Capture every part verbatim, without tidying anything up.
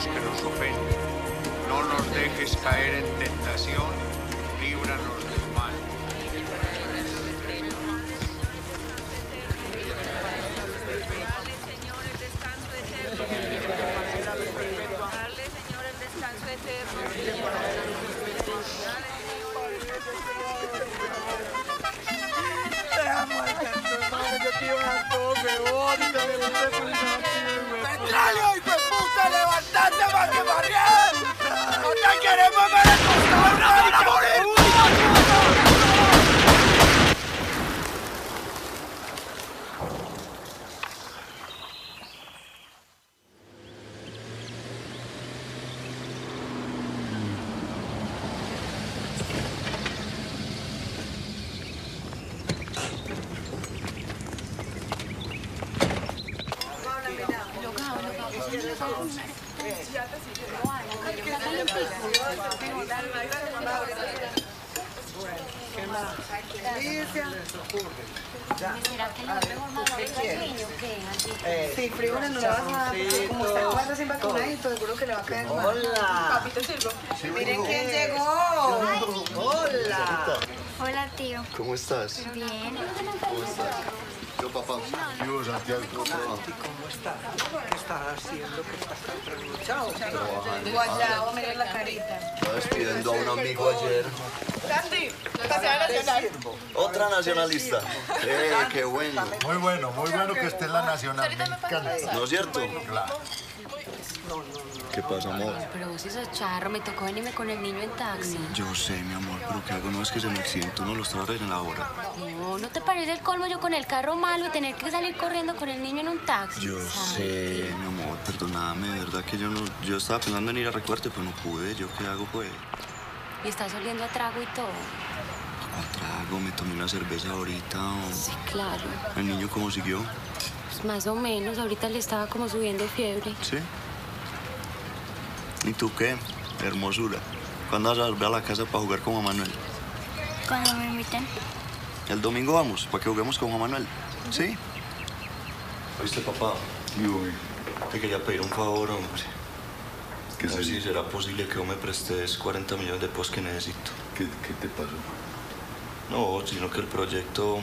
que nos ofenden. No nos dejes caer en tentación, líbranos del mal. Dale, Señor, el descanso eterno. Dale, Señor, el descanso eterno. ¡Petróleo, hijo de puta! ¡Levantate más que barriar! ¡No te queremos ver el costado! ¡No van a morir! ¿Será que no es mejor mandar al niño que Sí, frijoles no le vas a dar, porque como está cuatro sin vacunadito, seguro que le va a caer mal. Hola. Papito, sirvo. Miren quién llegó. Hola. Hola, tío. ¿Cómo estás? Bien. ¿Cómo estás? Yo, papá. Yo, Santiago, ¿cómo te va? ¿Cómo estás? ¿Qué estás haciendo? ¿Qué estás tan trasnochado? Guayabo, mira la carita. Estaba despidiendo a un amigo ayer. Sandy, Nacional Nacional. Otra nacionalista. Eh, qué bueno. Muy bueno, muy bueno que esté en la nacional. Me encanta. ¿No es cierto? Claro. ¿Qué pasa, amor? Pero vos sos charro, me tocó venirme con el niño en taxi. Yo sé, mi amor, pero ¿qué hago? No es que se me accidentó, no lo estaba en la hora. No, ¿no te parece el colmo yo con el carro malo y tener que salir corriendo con el niño en un taxi? Yo sé, mi amor, perdóname, de verdad que yo no... Yo estaba pensando en ir a recogerte, pero no pude. ¿Yo qué hago, pues? Y estás oliendo a trago y todo. ¿Cuál trago? Me tomé una cerveza ahorita. O... Sí, claro. ¿El niño cómo siguió? Pues más o menos, ahorita le estaba como subiendo fiebre. ¿Sí? ¿Y tú qué? Hermosura. ¿Cuándo vas a volver a la casa para jugar con Juan Manuel? Cuando me inviten. El domingo vamos, para que juguemos con Juan Manuel. ¿Sí? ¿Oíste, papá? Yo, Te quería pedir un favor, hombre. ¿Qué No sé sería? si será posible que vos me prestes cuarenta millones de pesos que necesito. ¿Qué, qué te pasó? No, sino que el proyecto...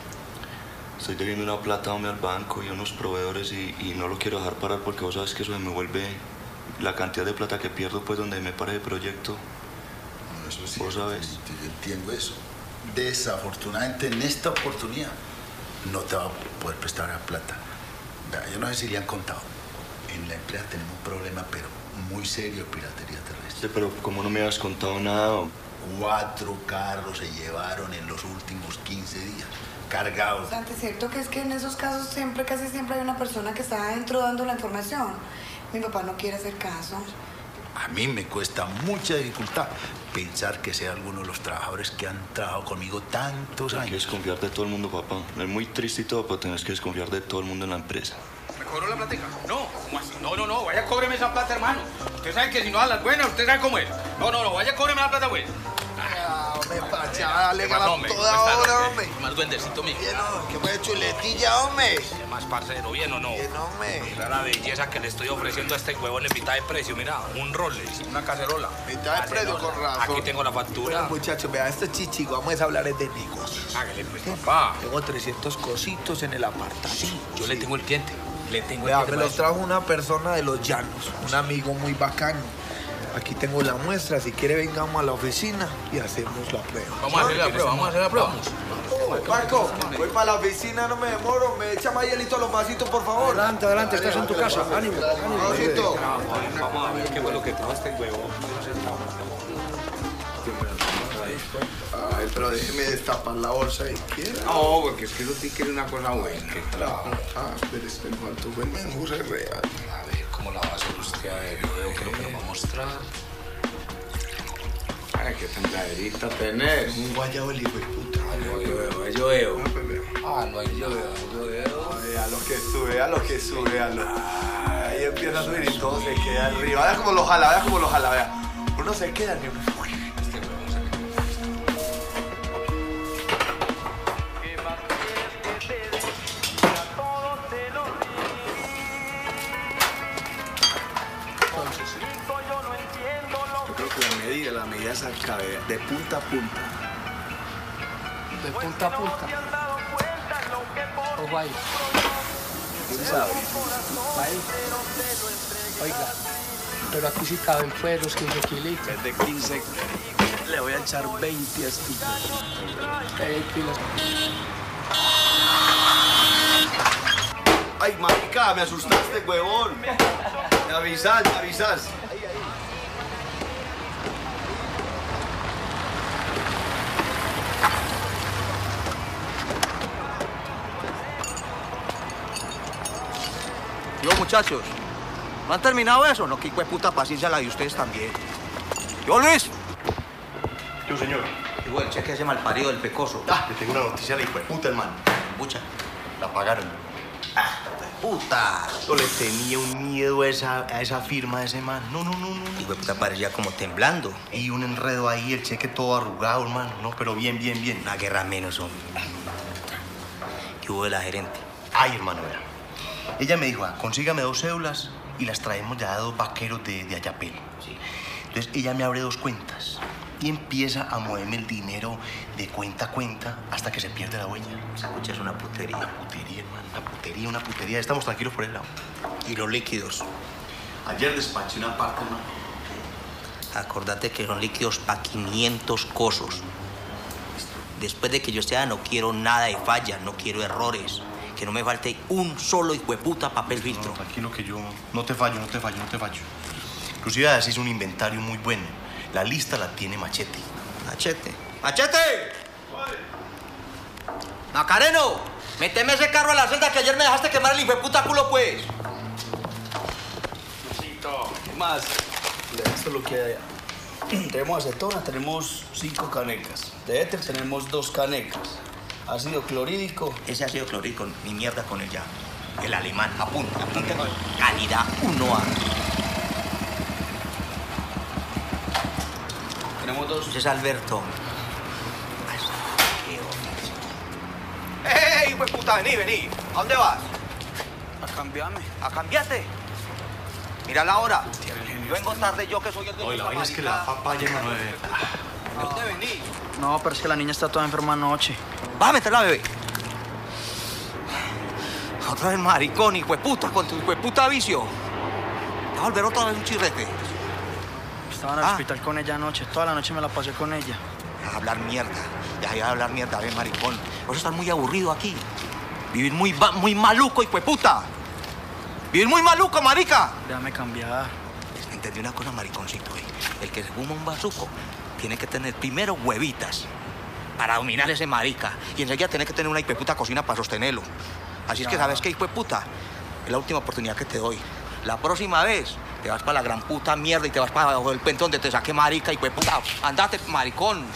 Estoy debiendo una plata hombre, al banco y a unos proveedores y, y no lo quiero dejar parar porque vos sabes que eso se me vuelve... La cantidad de plata que pierdo, pues, donde me pare el proyecto. No, eso sí. ¿Vos sabes? Sí, yo entiendo eso. Desafortunadamente, en esta oportunidad, no te va a poder prestar la plata. Vea, yo no sé si le han contado. En la empresa tenemos un problema, pero muy serio, de piratería terrestre. Sí, pero como no me habías contado nada... Cuatro carros se llevaron en los últimos quince días, cargados. Santi, ¿cierto que es que en esos casos siempre, casi siempre hay una persona que está adentro dando la información? Mi papá no quiere hacer caso. A mí me cuesta mucha dificultad pensar que sea alguno de los trabajadores que han trabajado conmigo tantos Hay que años. desconfiar de todo el mundo, papá. Es muy triste y todo, pero tienes que desconfiar de todo el mundo en la empresa. ¿Me cobró la platica? No, ¿cómo así? No, no, no, vaya, cóbreme esa plata, hermano. Usted sabe que si no a las buenas, usted sabe cómo es. No, no, no, vaya, cóbreme la plata, güey. Hombre, parcha, dale ¿Qué más, gana hombre? toda ¿Cómo está, hora, hombre? hombre. Más duendecito, mi. Bien, hombre, que fue chuletilla, hombre. ¿Qué más, parcero? ¿Bien o no? Bien, hombre. Mira la belleza que le estoy ofreciendo a este huevón en mitad de precio. Mira, un Rolex, una cacerola. Mitad de precio, con razón. Aquí tengo la factura. Bueno, muchachos, vea, esto es chichigo. Vamos a hablar de negocios. Hágale, pues, papá. Tengo trescientos cositos en el apartamento. Sí, yo le tengo el cliente. Le tengo el Vea, cliente. me para los eso. trajo una persona de Los Llanos, un amigo muy bacano. Aquí tengo la muestra, si quiere vengamos a la oficina y hacemos la prueba. Vamos a hacer la prueba, vamos a hacer la prueba. Marco, voy para la oficina, no me demoro. Me echa más hielito a los vasitos, por favor. Adelante, adelante, estás en tu casa. Ánimo, ánimo. Vasito. Vamos a ver qué fue lo que trajo este huevón. Ay, pero déjeme destapar la bolsa y quiera. No, porque es que eso sí que es una cosa buena. Ah, espere, espere, ¿cuánto fue el menú real? A ver, ¿cómo la va a hacer usted? A ver, yo veo que lo que nos va a mostrar. Ay, qué tan laderita tenés. Un guayabo el hijo de puta. Yo veo, yo veo. Ah, pues vea. Ah, no, ahí yo veo, yo veo. Ay, a lo que sube, a lo que sube, a lo... Ahí empieza a subir y todo se queda arriba. Vea cómo lo jala, vea cómo lo jala, vea. Uno se queda arriba. Este huevón se ve. Yo creo que la medida, la medida es acá, de, de punta a punta. De punta a punta. Ojo ahí. ¿Quién sabe? Ahí. Oiga, pero aquí sí caben fueros, quince kilitos. En vez de quince, le voy a echar veinte astillas. Ahí pilas. Ay, marica, me asustaste, huevón. Me avisas, me avisas. Yo, muchachos, ¿no han terminado eso? No, que hijo de puta paciencia la de ustedes también. Yo, Luis. Yo, señor. Igual, cheque ese malparido del pecoso. Ah, le tengo una noticia a la hijo de puta, hermano. Pucha. La pagaron. Ah, puta. Yo le tenía un miedo a esa, a esa firma de ese man. No, no, no, no. Hijo de puta parecía como temblando. Y un enredo ahí, el cheque todo arrugado, hermano. No, pero bien, bien, bien. Una guerra menos, hombre. ¿Qué hubo de la gerente? Ay, hermano, vea. Ella me dijo, ah, consígame dos cédulas y las traemos ya a dos vaqueros de, de Ayapel. Sí. Entonces ella me abre dos cuentas y empieza a moverme el dinero de cuenta a cuenta hasta que se pierde la huella. Esa pucha es una putería. Una putería, hermano, una putería, una putería. Estamos tranquilos por el lado. ¿Y los líquidos? Ayer despaché una parte, hermano. Acordate que son líquidos para quinientos cosos. Después de que yo esté, no quiero nada de falla, no quiero errores. Que no me falte un solo hijo de puta papel filtro. No, tranquilo que yo no te fallo, no te fallo, no te fallo. Inclusive así es un inventario muy bueno. La lista la tiene Machete. Machete. ¡Machete! Macareno, méteme ese carro a la celda que ayer me dejaste quemar el hijo de puta culo, pues. ¿Qué más? Mira, esto es lo que hay allá. Tenemos acetona, tenemos cinco canecas. De éter tenemos dos canecas. Ácido clorhídrico. Ese ácido clorhídrico, ni mierda con él ya. El alemán, apunta, apunta. Calidad uno A. Tenemos dos. Ese es Alberto. ¡Ey, hijo de puta! Vení, vení. ¿A dónde vas? A cambiarme. ¿A cambiarte? Mira la hora. Vengo tarde yo que soy el de Oye, la vaina es que la papaya, hermano, de... ¿De dónde venís? No, pero es que la niña está toda enferma anoche. Vas a meterla, bebé. Otra vez maricón, hijo de puta, con tu hijo de puta vicio. Te vas a volver otra vez un chirrete. Estaba en el Ah. hospital con ella anoche. Toda la noche me la pasé con ella. A hablar mierda. Ya, ya a hablar mierda, ven, maricón. Vos estás muy aburrido aquí. Vivir muy, va- muy maluco, hijo de puta. Vivir muy maluco, marica. Déjame cambiar. Entendí una cosa, mariconcito. eh. El que se fuma un bazuco tiene que tener primero huevitas para dominar ese marica. Y enseguida tiene que tener una hijo de puta cocina para sostenerlo. Así es que, ¿sabes qué, hijo de puta? Es la última oportunidad que te doy. La próxima vez te vas para la gran puta mierda y te vas para abajo del puente donde te saque marica, hijo de puta. Andate, maricón.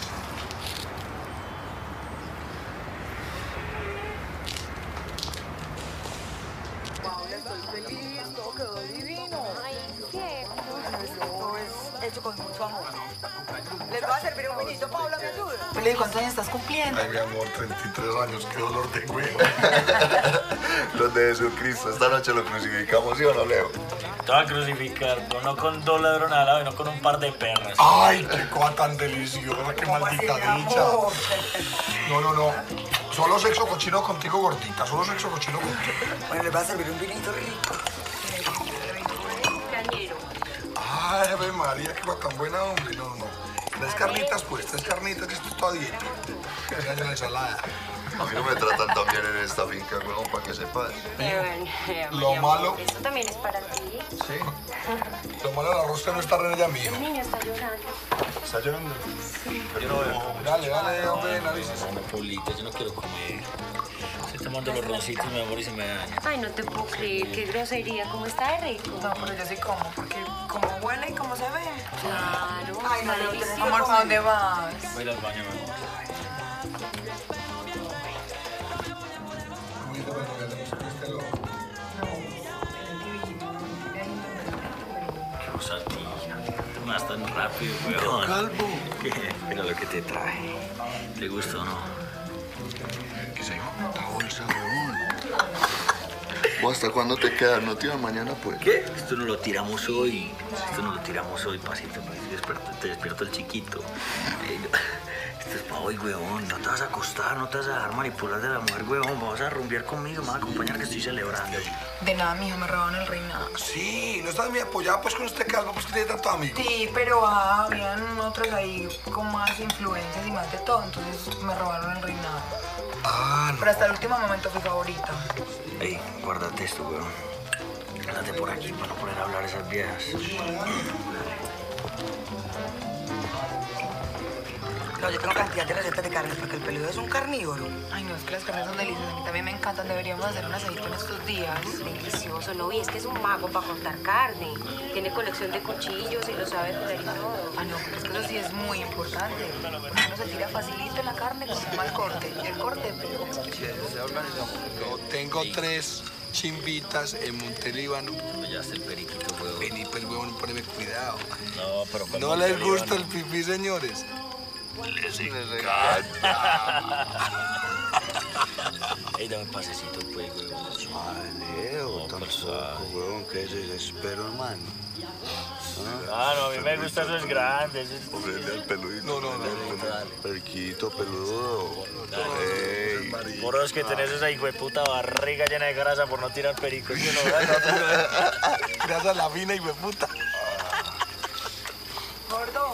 Hecho con mucho amor. ¿Les va a servir un vinito, Paula? ¿Me ayuda? Felipe, ¿cuántos años estás cumpliendo? Ay, mi amor, treinta y tres años, qué dolor tengo. Los de Jesucristo, esta noche lo crucificamos, ¿sí o no, Leo? Te va a crucificar, pero no con dos ladrones al lado, sino con un par de perras. Ay, qué cosa tan deliciosa, qué maldita dicha. No, no, no. Solo sexo cochino contigo, gordita. Solo sexo cochino contigo. Bueno, les va a servir un vinito rico. Ay, Ave María, qué cosa tan buena, hombre. No, no. Tres carnitas, pues, tres carnitas, que esto es toda dieta. Ya hay una ensalada. A mí no me tratan tan bien en esta finca, huevón, para que sepas. Lo malo, Esto también es para ti. sí. Lo malo de la rosca no está en ella, mijo. El niño está llorando. ¿Está llorando? Yo no veo. Dale, dale, hombre, narices. No, Paulita, yo no quiero comer. Estoy tomando los roncitos, mi amor, y se me daña. Ay, no te puedo creer. Qué grosería. ¿Cómo está de rico? No, pero yo sí como, porque como huele y como se ve. Claro. Ay, no, está no, delicioso. amor, ¿para dónde vas? Voy a ir al baño, mi amor. Rosatilla, tú me vas tan rápido, weón. Calvo. ¿Qué? Mira lo que te traje. ¿Te gusta o no? ¿Qué se llama? Esta bolsa, huevón. ¿Vos hasta cuándo te quedas? ¿No tiras mañana, pues? ¿Qué? Esto no lo tiramos hoy. Esto no lo tiramos hoy, pasito. Te despierto, te despierto el chiquito. Eh, Esto es para hoy, huevón. No te vas a acostar, no te vas a dejar manipular de la mujer, huevón. Vas a rumbear conmigo, me vas a acompañar que estoy celebrando. De nada, mijo, me robaron el reinado. Sí, no estás muy apoyada pues con este calvo, pues que tiene tanto amigo. Sí, pero ah, habían otros ahí con más influencias y más de todo, entonces me robaron el reinado. Ah, no. Pero hasta el último momento fui favorita. Ey, guárdate esto, huevón. Quédate por aquí para no poner a hablar esas viejas. No, yo tengo cantidad de recetas de carnes porque el peludo es un carnívoro. Ay, no, es que las carnes son deliciosas. A mí también me encantan. Deberíamos hacer un asadito en estos días. Delicioso, ¿no? Y es que es un mago para cortar carne. Tiene colección de cuchillos y lo sabe coger y todo. Ah, no, pero es que eso sí es muy importante. Porque uno se tira facilito en la carne con un mal corte. El corte, pero... Yo tengo tres chimbitas en Montelíbano. Ya está el periquito, huevón. Vení, pues, huevón, poneme cuidado. No, pero... ¿No les gusta el pipí, señores? Les encanta. Ey, dame un pasecito, pues, huevón. Ay, Leo, tampoco, huevón, que se desespero, hermano. Ah, no, a mí me gusta esos grandes. Ofrece al peludito. No, no, no. Periquito, peludo. Ey. Por los que tenés esa hijueputa barriga llena de grasa por no tirar pericos. Yo no, Gracias a la fina hijueputa. Gordo.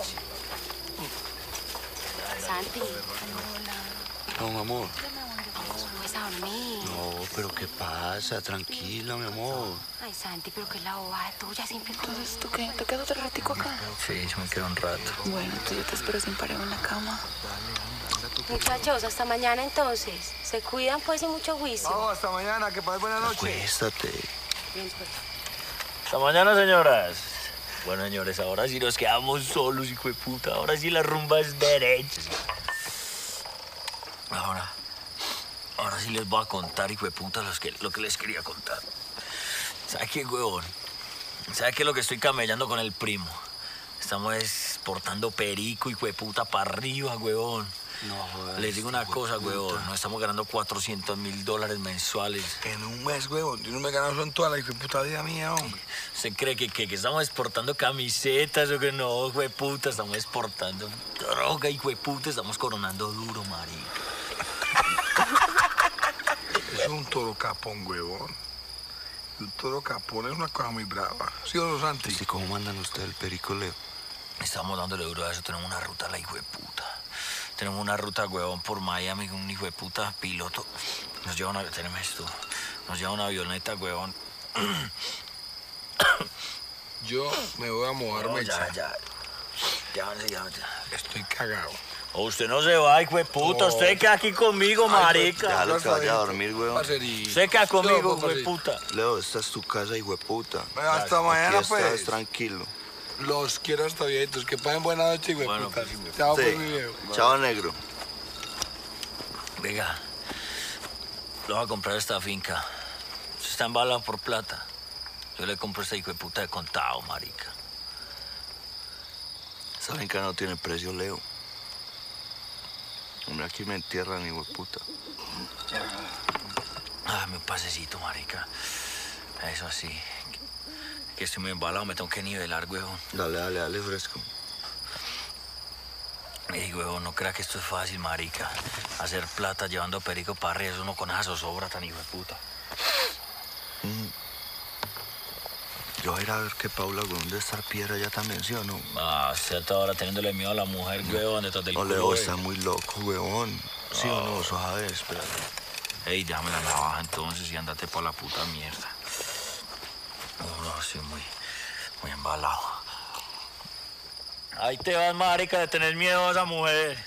Santi. No, mi amor. Pues a dormir. No, pero ¿qué pasa? Tranquila, mi amor. Ay, Santi, pero que es la bobada tuya siempre. Entonces, ¿tú qué? ¿Te quedas otro ratico acá? Sí, yo me quedo un rato. Bueno, entonces yo te espero sin pareo en la cama. Muchachos, hasta mañana entonces. Se cuidan pues y mucho juicio. Vamos, hasta mañana, que pases buena noche. Acuéstate. Bien, pues. Hasta mañana, señoras. Bueno, señores, ahora sí nos quedamos solos, hijo de puta. Ahora sí la rumba es derecha. Ahora, ahora sí les voy a contar, hijo de puta, los que, lo que les quería contar. ¿Sabe qué, huevón? ¿Sabe qué es lo que estoy camellando con el primo? Estamos exportando perico, hijo de puta, para arriba, huevón. No, joder. Les digo una cosa, huevón. Nos estamos ganando cuatrocientos mil dólares mensuales. En un mes, huevón. Yo no me gano eso en toda la hijueputa vida mía, hombre. ¿Usted cree que, que, que estamos exportando camisetas o que no, hijo de puta? Estamos exportando droga, hijo de puta. Estamos coronando duro, marica. Es un toro capón, huevón. Un toro capón es una cosa muy brava. ¿Sí o no, Santi? ¿Y cómo mandan ustedes el perico, Leo? Estamos dándole duro a eso. Tenemos una ruta a la hijo de puta. Tenemos una ruta, huevón, por Miami, un hijo de puta piloto. Nos lleva una... Tenemos esto. Nos lleva una avioneta, huevón. Yo me voy a mojarme. No, ya, ya. Ya, ya, ya. Estoy cagado. O usted no se va, hijo de puta. No. Usted queda aquí conmigo, marica. Ya lo que vaya a dormir, weón. Usted queda conmigo, hijo de puta. Leo, esta es tu casa, hijo de puta. Hasta mañana, Aquí pues. estás tranquilo. Los quiero hasta viejitos. Que pasen buena noche, güey. Bueno, puta. pues, Chao, Sí. pues, mi viejo. Chao, negro. Venga, le voy a comprar esta finca. Se está embalado por plata. Yo le compro esta hijo de puta de contado, marica. Esa finca no tiene precio, Leo. Hombre, aquí me entierran, hijo de puta. Dame un pasecito, marica. Eso así. Que estoy muy embalado, me tengo que nivelar, huevón. Dale, dale, dale, fresco. Ey, huevón, no crea que esto es fácil, marica. Hacer plata llevando perico para arriba, eso no con esa zozobra tan hijo de puta. Mm. Yo voy a ir a ver que Paula, weón, de estar piedra ya también, ¿sí o no? Ah, usted está ahora teniéndole miedo a la mujer, huevón, detrás del No, culo, Leo, güey. está muy loco, weón. ¿Sí o no? Suave, espérate. Ey, déjame la navaja entonces y andate por la puta mierda. Oh, no, estoy muy, muy embalado. Ahí te vas, marica, de tener miedo a esa mujer.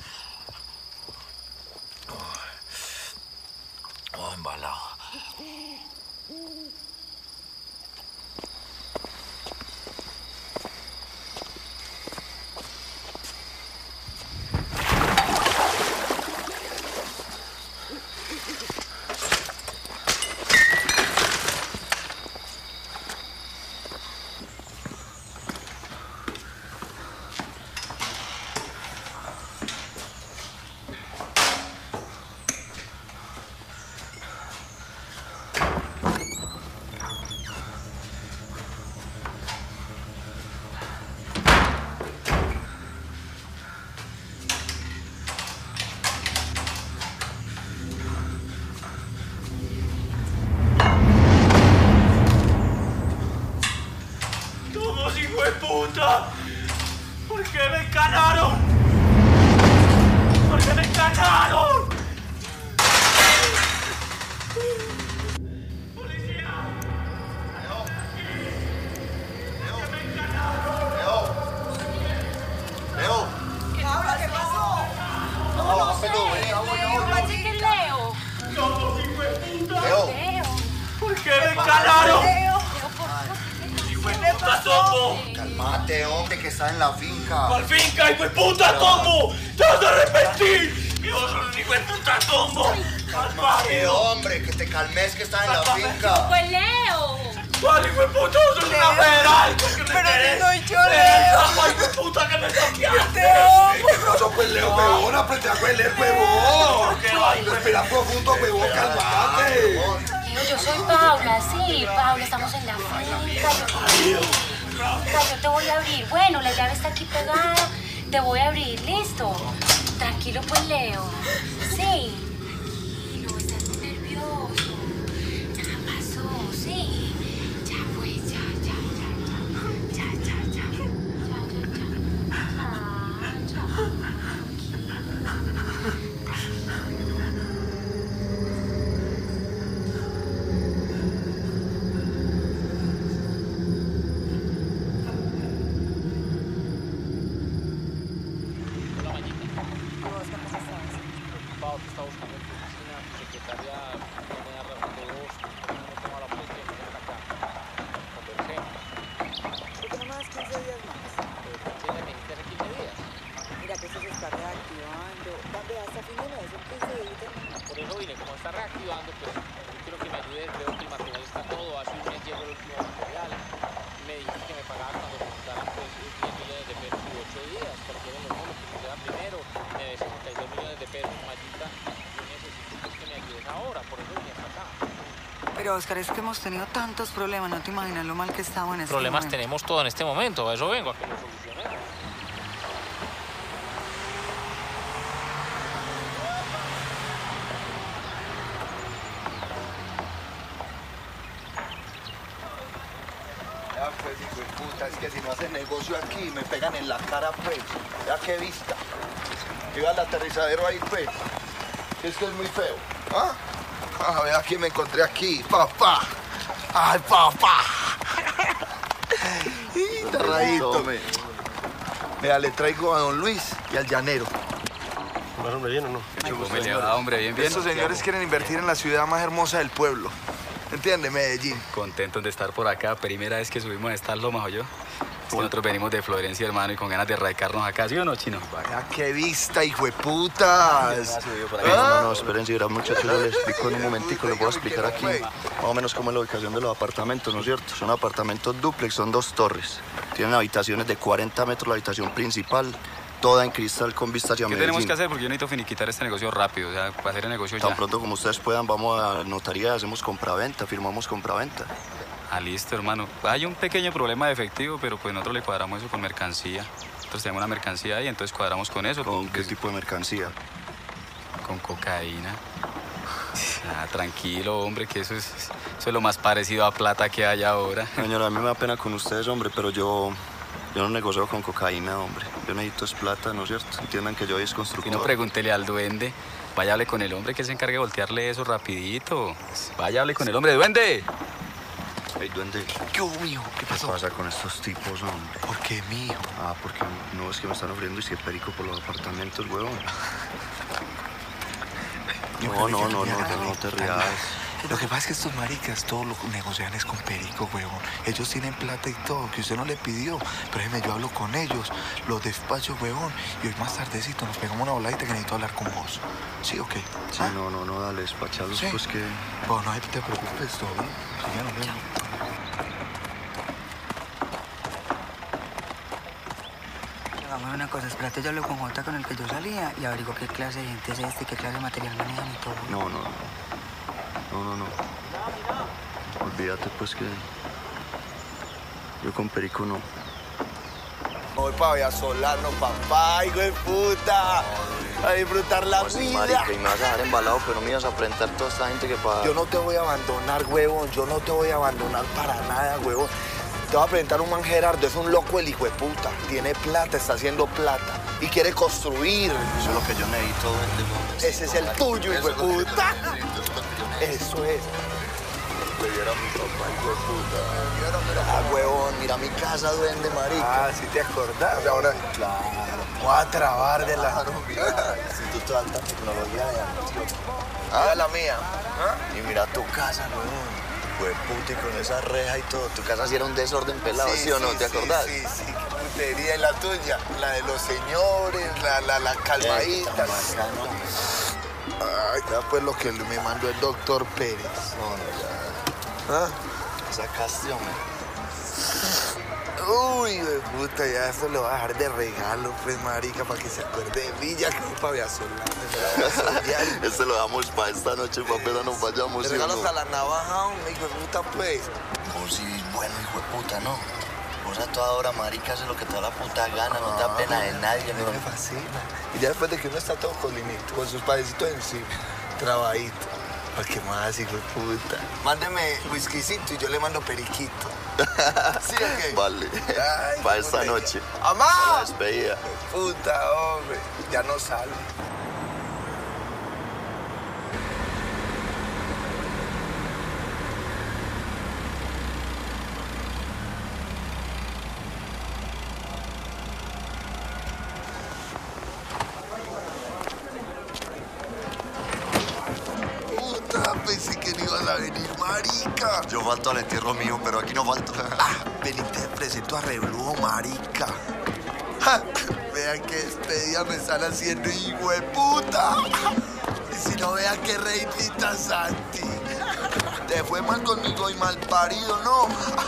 Oh, oh embalado. ¡Estos hijos de puta! ¿Por qué me encanaron? ¿Por qué me encanaron? Leo. ¿Qué habla? ¿Qué pasó? No, no sé. ¿Qué es Leo? Leo. Leo. ¿Por qué me encanaron? Leo. ¡Hijo de puta, Tombo! Calmate, hombre, que está en la finca. ¡Cuál finca, hijo de puta, Tombo! ¡Te vas a arrepentir! ¡Dios, hijo de puta, Tombo! Calmate, hombre, que te calmes, que está en la finca. Pues Leo. ¿Cuál hijo de puta? ¡Sos una federal! Pero si soy yo, Leo. ¡Hijo de puta, que me toqueaste! Te amo. ¿Qué pasó, pues, Leo, huevón? Aprende a hueler, huevón. Respira profundo, huevón, calmate. Leo, yo soy Paula, sí. Paula, estamos en la finca. Yo... yo te voy a abrir. Bueno, la llave está aquí pegada. Te voy a abrir, listo. Tranquilo, pues, Leo. Sí. Tranquilo, estás muy nervioso. Ya pasó, sí. Ya fue, ya, ya, ya. Ya, ya, ya. Ya, ya, ya. Ah, ya. Pero, Oscar, es que hemos tenido tantos problemas, no te imaginas lo mal que estamos en este Problemas momento. tenemos todo en este momento, a eso vengo, a que lo solucionemos. Ya, pues, hijo de puta, es que si no hacen negocio aquí, me pegan en la cara, pues. Ya, qué vista. Llega el aterrizadero ahí, pues. Es que es muy feo. ¿Ah? A ver, aquí me encontré aquí, papá. ¡Ay, papá! Tarradito. Mira, le traigo a don Luis y al llanero. ¿Hombre bien o no? ¿Cómo le va, hombre? Bien, bien. Estos señores quieren invertir en la ciudad más hermosa del pueblo. ¿Entiende, Medellín? Contentos de estar por acá. Primera vez que subimos a estas lomas, ¿oyó? Es que nosotros venimos de Florencia, hermano, y con ganas de radicarnos acá, ¿sí o no, Chino? Ya, qué vista, hijo de putas. No, no, no, espérense, verán, muchachos, yo les explico en un momentico, les voy a explicar aquí más o menos cómo es la ubicación de los apartamentos, ¿no es cierto? Son apartamentos dúplex, son dos torres. Tienen habitaciones de cuarenta metros, la habitación principal, toda en cristal con vista hacia ¿Qué Medellín. tenemos que hacer? Porque yo necesito finiquitar este negocio rápido, o sea, para hacer el negocio ya. Tan pronto como ustedes puedan, vamos a notaría, hacemos compraventa, firmamos compraventa. Ah, listo, hermano. Hay un pequeño problema de efectivo, pero pues nosotros le cuadramos eso con mercancía. Nosotros tenemos una mercancía ahí, entonces cuadramos con eso. ¿Con qué tipo de mercancía? Con cocaína. Ah, tranquilo, hombre, que eso es, eso es lo más parecido a plata que hay ahora. Señora, a mí me da pena con ustedes, hombre, pero yo, yo no negocio con cocaína, hombre. Yo necesito es plata, ¿no es cierto? Entiendan que yo soy constructor. Si no, pregúntele al duende. Vaya, hable con el hombre que se encargue de voltearle eso rapidito. Vaya, hable con el hombre. ¡Duende! Hey, duende. ¿Qué hubo, mijo? ¿Qué pasó? ¿Qué pasa con estos tipos, hombre? ¿Por qué, mijo? Ah, porque no, es que me están ofreciendo y si perico por los apartamentos, huevón. No, no, no, no, no, no te rías. Lo que pasa es que estos maricas todos lo negocian es con perico, huevón. Ellos tienen plata y todo, que usted no le pidió. Pero déjeme, yo hablo con ellos, los despacho, huevón. Y hoy más tardecito nos pegamos una voladita que necesito hablar con vos. ¿Sí o qué? Sí, no, no, no, dale, despachalos, ¿Sí? pues que... Pues no te preocupes, todo bien. Sí, ya nos vemos. Hagamos una cosa, espérate, yo hablo con Jota con el que yo salía y averiguo qué clase de gente es este, qué clase de material manejan y todo. No, no, no, no, no. Olvídate, pues que... Yo con perico no. Voy para Villasolano, papá, hijo de puta. A disfrutar la Pues, vida. marica, y me vas a dejar embalado, pero me ibas a enfrentar toda esta gente que para... Yo no te voy a abandonar, huevón. Yo no te voy a abandonar para nada, huevón. Te voy a presentar un man Gerardo, es un loco el hijo de puta. Tiene plata, está haciendo plata y quiere construir. Eso es lo que yo necesito, duende. Ese es el tuyo, hijo de puta. Eso es. Le diera a mi papá, hijo de puta. Ah, huevón, mira mi casa, duende, marica. Ah, ¿sí te acordás? Ahora, claro. Voy a trabar de la... Si tú toda alta tecnología de Antioquia. Ah, la mía. ¿Ah? Y mira tu casa, huevón. Hijo de puta, y con esa reja y todo. Tu casa sí era un desorden pelado, ¿sí, ¿sí o no? ¿Te acordás? Sí, sí, qué putería. ¿Y la tuya? La de los señores, la, la, la calmadita. Ay, ya pues lo que me mandó el doctor Pérez. No, no, ya. ¿Ah? Esa canción, Uy, de puta, ya eso lo va a dejar de regalo, pues, marica, para que se acuerde de Villa, que no para Viasolán. Este lo damos para esta noche, para apenas nos vayamos. ¿Te regalas a la navaja, hombre, hijo de puta, pues? Vos sí, bueno, hijo de puta, ¿no? Vos a toda hora, marica, haces lo que te da la puta gana, no te da pena de nadie, no me fascina. Y ya después de que uno está todo colinito, con sus padecitos encima, trabajito. ¿Para qué más, hijo de puta? Mándeme whiskycito y yo le mando periquito. ¿Sí o qué? Vale. Ay, para esta noche. ¡Amá! Para la despedida. Puta, hombre. Ya no sale. Pensé que no ibas a venir, marica. Yo falto al entierro mío, pero aquí no falto. Ah, vení, te presento a Reblujo, marica. Ja, vean qué despedida me están haciendo, hijo de puta. Y si no, vean qué reitita Santi. Te fue mal conmigo y mal parido, ¿no?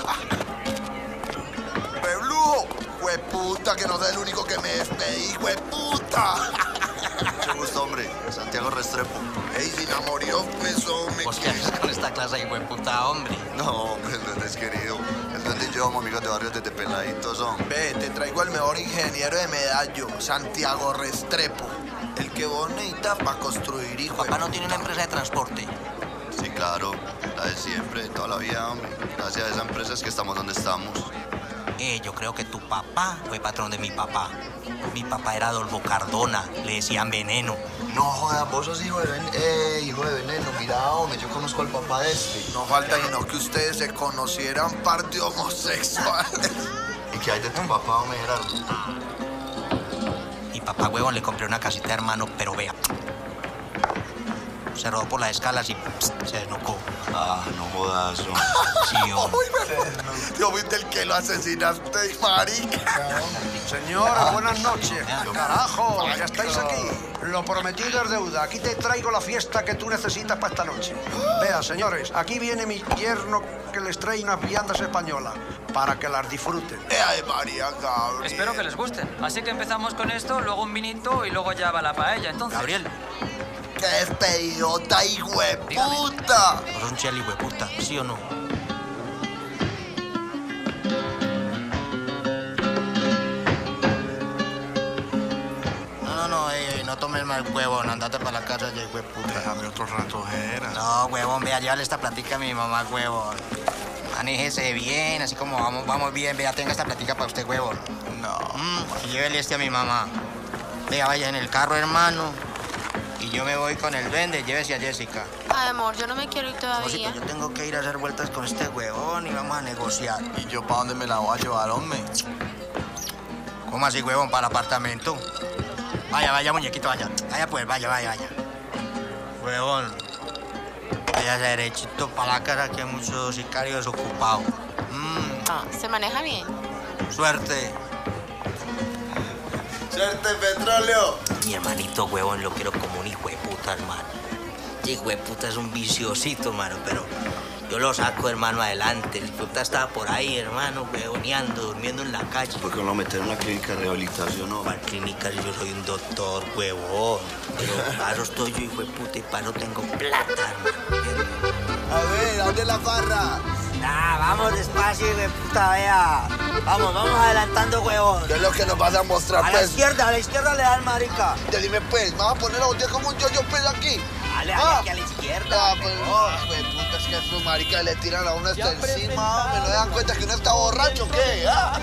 Reblujo, hijo de puta, que no soy el único que me despedí, hijo de puta. Mucho gusto, hombre. Santiago Restrepo. Ey, sin amorío, pues, hombre. ¿Vos qué haces con esta clase de buen puta, hombre? No, hombre, el duende es querido. El duende y yo somos amigos de barrio desde peladitos, son. Ve, te traigo el mejor ingeniero de Medallo, Santiago Restrepo. El que vos necesitas para construir, hijo. ¿Papá no tiene una empresa de transporte? Sí, claro. La de siempre, toda la vida, hombre. Gracias a esa empresa es que estamos donde estamos. Eh, yo creo que tu papá fue patrón de mi papá. Mi papá era Adolfo Cardona, le decían Veneno. No jodas, vos sos hijo de Veneno. Eh, hijo de Veneno, mira, hombre, yo conozco al papá de este. No falta sino que ustedes se conocieran par de homosexuales. ¿Y qué hay de tu papá, hombre, Gerardo? Mi papá, huevón, le compré una casita de hermano, pero vea. Se rodó por las escalas y pst, se desnucó. Ah, no jodas, hombre. Sí, hombre. Yo viste el que lo asesinaste, marica. Señora, buenas noches. Carajo, ya estáis aquí. Lo prometido es deuda. Aquí te traigo la fiesta que tú necesitas para esta noche. Vea, señores, aquí viene mi yerno que les trae unas viandas españolas para que las disfruten. Ay, María Gabriel. Espero que les gusten. Así que empezamos con esto, luego un vinito y luego ya va la paella, entonces. Gabriel. ¡Qué despedidota, hijo de puta! ¿No sos un chel, hijo de puta? ¿Sí o no? No, no, no, ey, ey, no tomes más huevón. Andate para la casa ya, hijo de puta. Déjame otro rato, Gera. No, huevón, vea, llévale esta platica a mi mamá, huevón. Manéjese bien, así como vamos, vamos bien. Vea, tenga esta platica para usted, huevón. No. Mm, y llévele este a mi mamá. Vea, vaya en el carro, hermano. Y yo me voy con el duende, llévese a Jessica. Ay, amor, yo no me quiero ir todavía. Rosito, yo tengo que ir a hacer vueltas con este huevón y vamos a negociar. ¿Y yo para dónde me la voy a llevar, hombre? ¿Cómo así, huevón? ¿Para el apartamento? Vaya, vaya, muñequito, vaya. Vaya, pues, vaya, vaya, vaya. Huevón. Vaya derechito para la cara que hay muchos sicarios ocupados. Mm. Ah, ¿se maneja bien? Suerte. ¡Suerte, petróleo! Mi hermanito, huevón, lo quiero como un hijo de puta, hermano. Y hijo de puta es un viciosito, hermano, pero yo lo saco, hermano, adelante. El puta estaba por ahí, hermano, huevoneando, durmiendo en la calle. ¿Por qué no lo meten en una clínica de rehabilitación, no? ¿Cuál clínica? Yo soy un doctor, huevón. Pero para eso estoy yo, hijo de puta, y para eso tengo plata, hermano. A ver, ¿a dónde la farra? Ah, vamos despacio, hijo de puta, vea. Vamos, vamos adelantando, huevón. ¿Qué es lo que nos vas a mostrar, a pues? A la izquierda, a la izquierda le dan, marica. Ya dime, pues, ¿me vas a poner la botella como un yo-yo, pues, aquí? A dale, dale, aquí a la izquierda. Ah, pues no, pues puta, es que estos maricas le tiran a uno hasta encima, hombre, ¿no se dan cuenta que uno está borracho o qué? ¿Ah?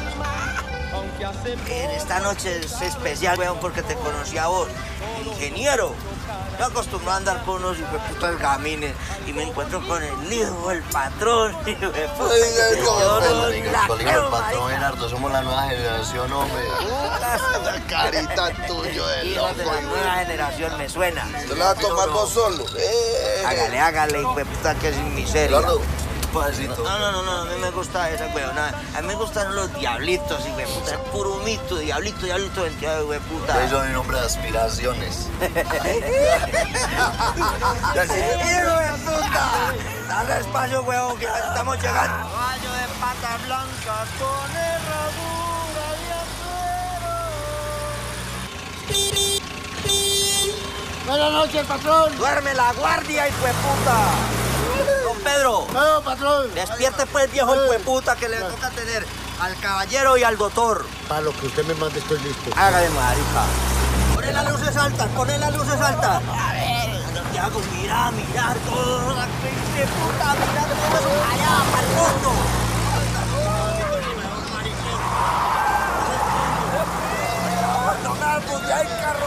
En esta noche es especial, weón, porque te conocí a vos, el ingeniero. Yo acostumbro a andar con unos hijueputas gamines y me encuentro con el hijo, el patrón, hijueputa. El colegio del patrón, Gerardo, somos la nueva generación, hombre. La carita tuyo de Hijo loco. de la nueva generación, me suena. ¿Te la vas a tomar vos solo? Eh. Hágale, hágale, hijueputa, que sin miseria. Gerardo, No, no, no, no, a mí me gusta esa, weón. A mí me gustan los diablitos, hijo de puta. Es puro mito, diablito, diablito, veintidós, hijo de puta. Eso es mi nombre de aspiraciones. ¡Hijo de puta! Dale espacio, weón, que ya estamos llegando. Caballo de patas blancas con herradura de acero. Buenas noches, patrón. Duerme la guardia, hijo de puta. Don Pedro. No, patrón. Despierte pues, viejo hijo de puta, que le toca tener al caballero y al doctor. Para lo que usted me mande estoy listo. Hágale, marica. Poné las luces altas, poné las luces altas. A ver, Santiago, mira, mira, todo la pinche puta, mira todo eso allá, para el fondo. No me hagas de ahí, carro.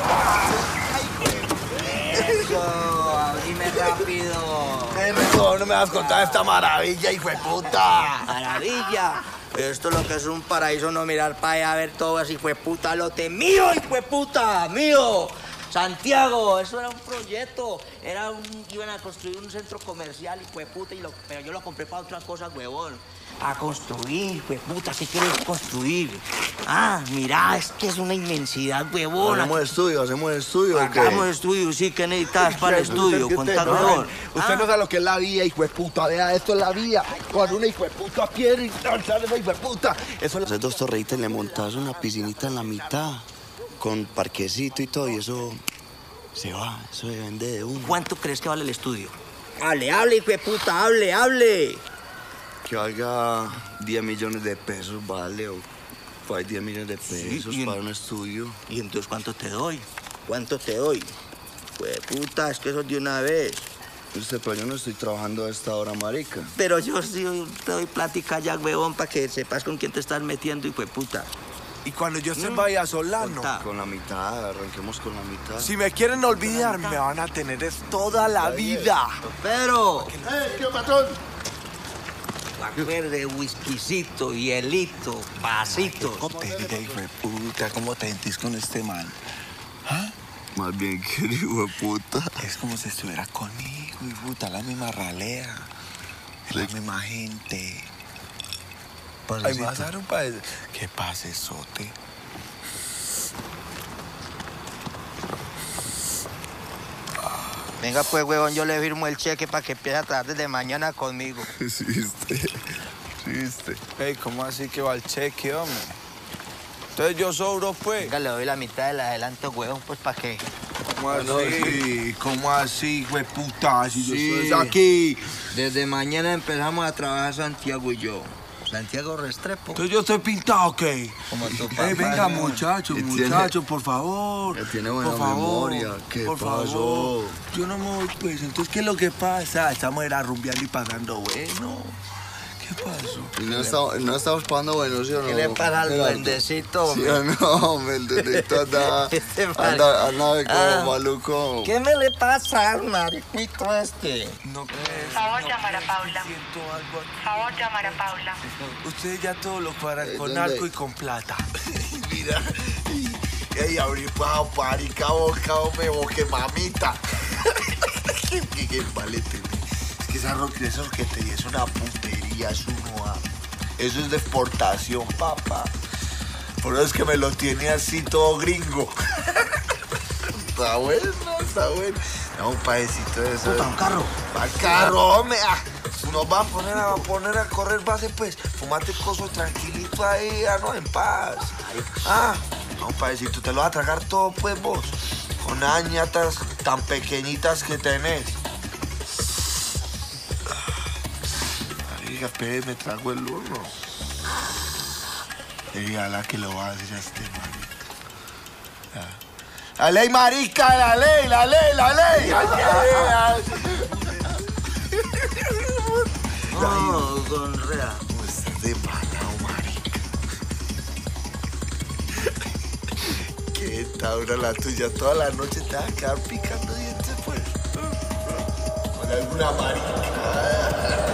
Eso, dime rápido. No, no me vas a contar esta maravilla, hijo de puta. Maravilla. Esto es lo que es un paraíso, no mirar para allá a ver todo ese hijo de puta lote. ¡Mío, hijo de puta! ¡Mío! Santiago, eso era un proyecto. Era un, iban a construir un centro comercial, hijo de puta, y lo, pero yo lo compré para otras cosas, huevón. A construir, hijo de puta, ¿qué quieres construir? Ah, mira, es que es una inmensidad, huevón. Hacemos estudio, hacemos estudio. Hagamos estudio, sí, ¿qué necesitas para el estudio? Contá, huevón. Usted no sabe lo que es la vía, hijo de puta. Vea, esto es la vía. Cuando una hijo de puta quiere lanzar esa hijo de puta. Eso es Haces dos torreitas y le montas una piscinita en la mitad, con parquecito y todo, y eso se va, eso se vende de uno. ¿Cuánto crees que vale el estudio? Hable, hable, hijo de puta, hable, hable. Que valga diez millones de pesos, vale, o pues diez millones de pesos Sí, y- para un estudio. ¿Y entonces cuánto te doy? ¿Cuánto te doy? Pues puta, es que eso es de una vez. Usted, pero yo no estoy trabajando a esta hora, marica. Pero yo sí te doy plática ya, huevón, para que sepas con quién te estás metiendo, hijo de puta. Y cuando yo se vaya a Solano, Con la mitad, arranquemos con la mitad. si me quieren olvidar, me van a tener es toda la vida. Pero, ¡Eh, qué patrón! de whiskycito, hielito, vasito. ¿Cómo te diga, hijo de puta? ¿Cómo te sentís con este man? ¿Ah? Más bien que hijo de puta. Es como si estuviera conmigo, hijo de puta, la misma ralea, es la misma gente. Ay, ¿me vas a dar un padre? ¿Qué pase, sote? Venga pues, huevón, yo le firmo el cheque para que empiece a trabajar desde mañana conmigo. Sí, usted. Sí, usted. Ey, ¿cómo así que va el cheque, hombre? Entonces yo sobro, pues. Venga, le doy la mitad del adelanto, huevón, pues para qué. ¿Cómo así? ¿Cómo así, güey, puta? Si yo Sí. estoy aquí. Desde mañana empezamos a trabajar Santiago y yo. Santiago Restrepo. Entonces yo estoy pintado, ¿ok? Como tu papá. Ey, venga, muchachos, Que tiene- muchachos, por favor. que tiene buena por favor, memoria. ¿Qué por pasó? favor. Yo no me voy, pues. Entonces, ¿qué es lo que pasa? Estamos era rumbeando y pasando bueno. ¿Qué pasó? Y no estamos, no estamos pagando bueno, ¿sí o no? ¿Qué le pasa al Gerardo? duendecito, ¿Sí hombre? o no, hombre? El duendecito anda, Este anda, marica. anda de como Ah. maluco. ¿Qué me le pasa al mariquito este? No crees. Favor llamar a Paula. Siento algo aquí. Favor llamar a Paula. Ustedes ya todo lo cuadran Eh, con ¿dónde? arco y con plata. Mira, y, y abrí pa, parica, boca, hombre, boque mamita. ¿Qué, qué, qué palete, güey? Es que esa rock, eso que te di es una putería, es uno a... Eso es de exportación, papá. Por eso es que me lo tiene así todo gringo. Está bueno, está bueno. Da un paecito de eso. Puta, un carro. Va al carro, hombre. Ah, nos va a poner a, poner a correr base, pues. Fumate el coso tranquilito ahí, ah, no, en paz. Ah, da un paecito. Te lo vas a tragar todo, pues, vos. Con añatas tan pequeñitas que tenés. Marica, espere, me trago el uno. Y a la que lo va a decir a este man. La ley, marica, la ley, la ley, la ley. No, Gonrea. Usted de malao, marica. Qué taura la tuya. Toda la noche te vas a quedar picando dientes, pues. Con alguna marica.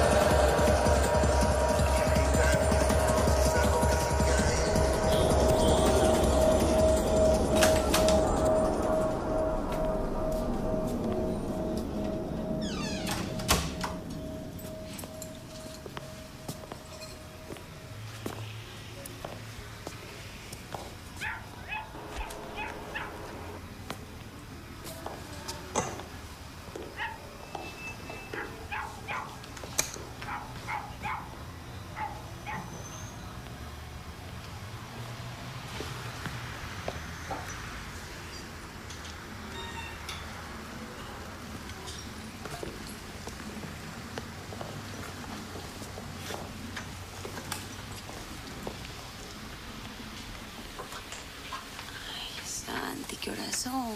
Santi, ¿qué horas son?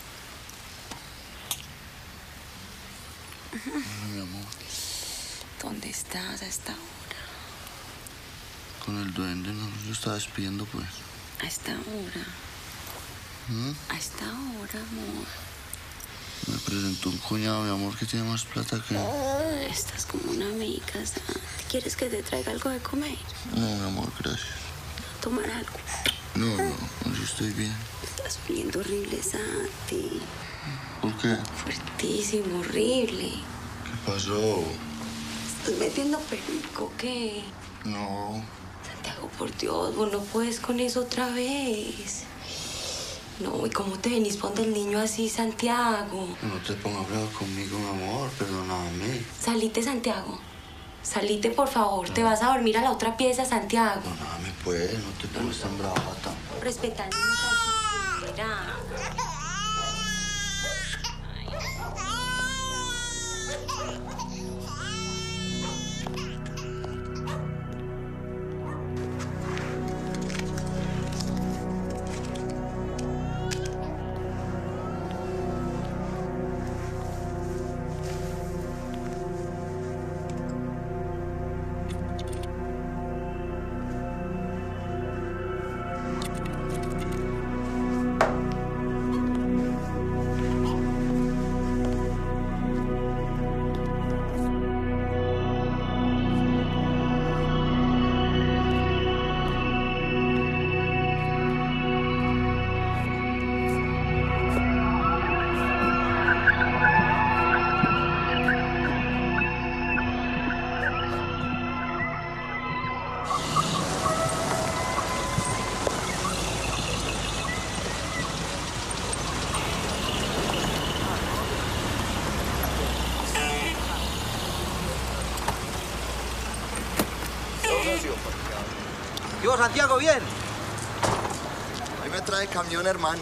Mi amor. ¿Dónde estás a esta hora? Con el duende, no, yo estaba despidiendo, pues. A esta hora. ¿Mm? A esta hora, amor. Me presentó un cuñado, mi amor, que tiene más plata que... Estás como una amiga, Santi. ¿Quieres que te traiga algo de comer? No, mi amor, gracias. ¿A tomar algo? No, no, no, yo estoy bien. Estás oliendo horrible, Santi. ¿Por qué? Fuertísimo, horrible. ¿Qué pasó? ¿Estás metiendo perico o qué? No. Santiago, por Dios, vos no puedes con eso otra vez. No, ¿y cómo te venís pon del niño así, Santiago? No te pongas bravo conmigo, mi amor, perdóname. Salite, Santiago. Salite, por favor. No. Te vas a dormir a la otra pieza, Santiago. Perdóname, pues, no te pongas tan brava tampoco. Respeta al niño, Santiago. Yo, Santiago, bien. Ahí me trae camión, hermano.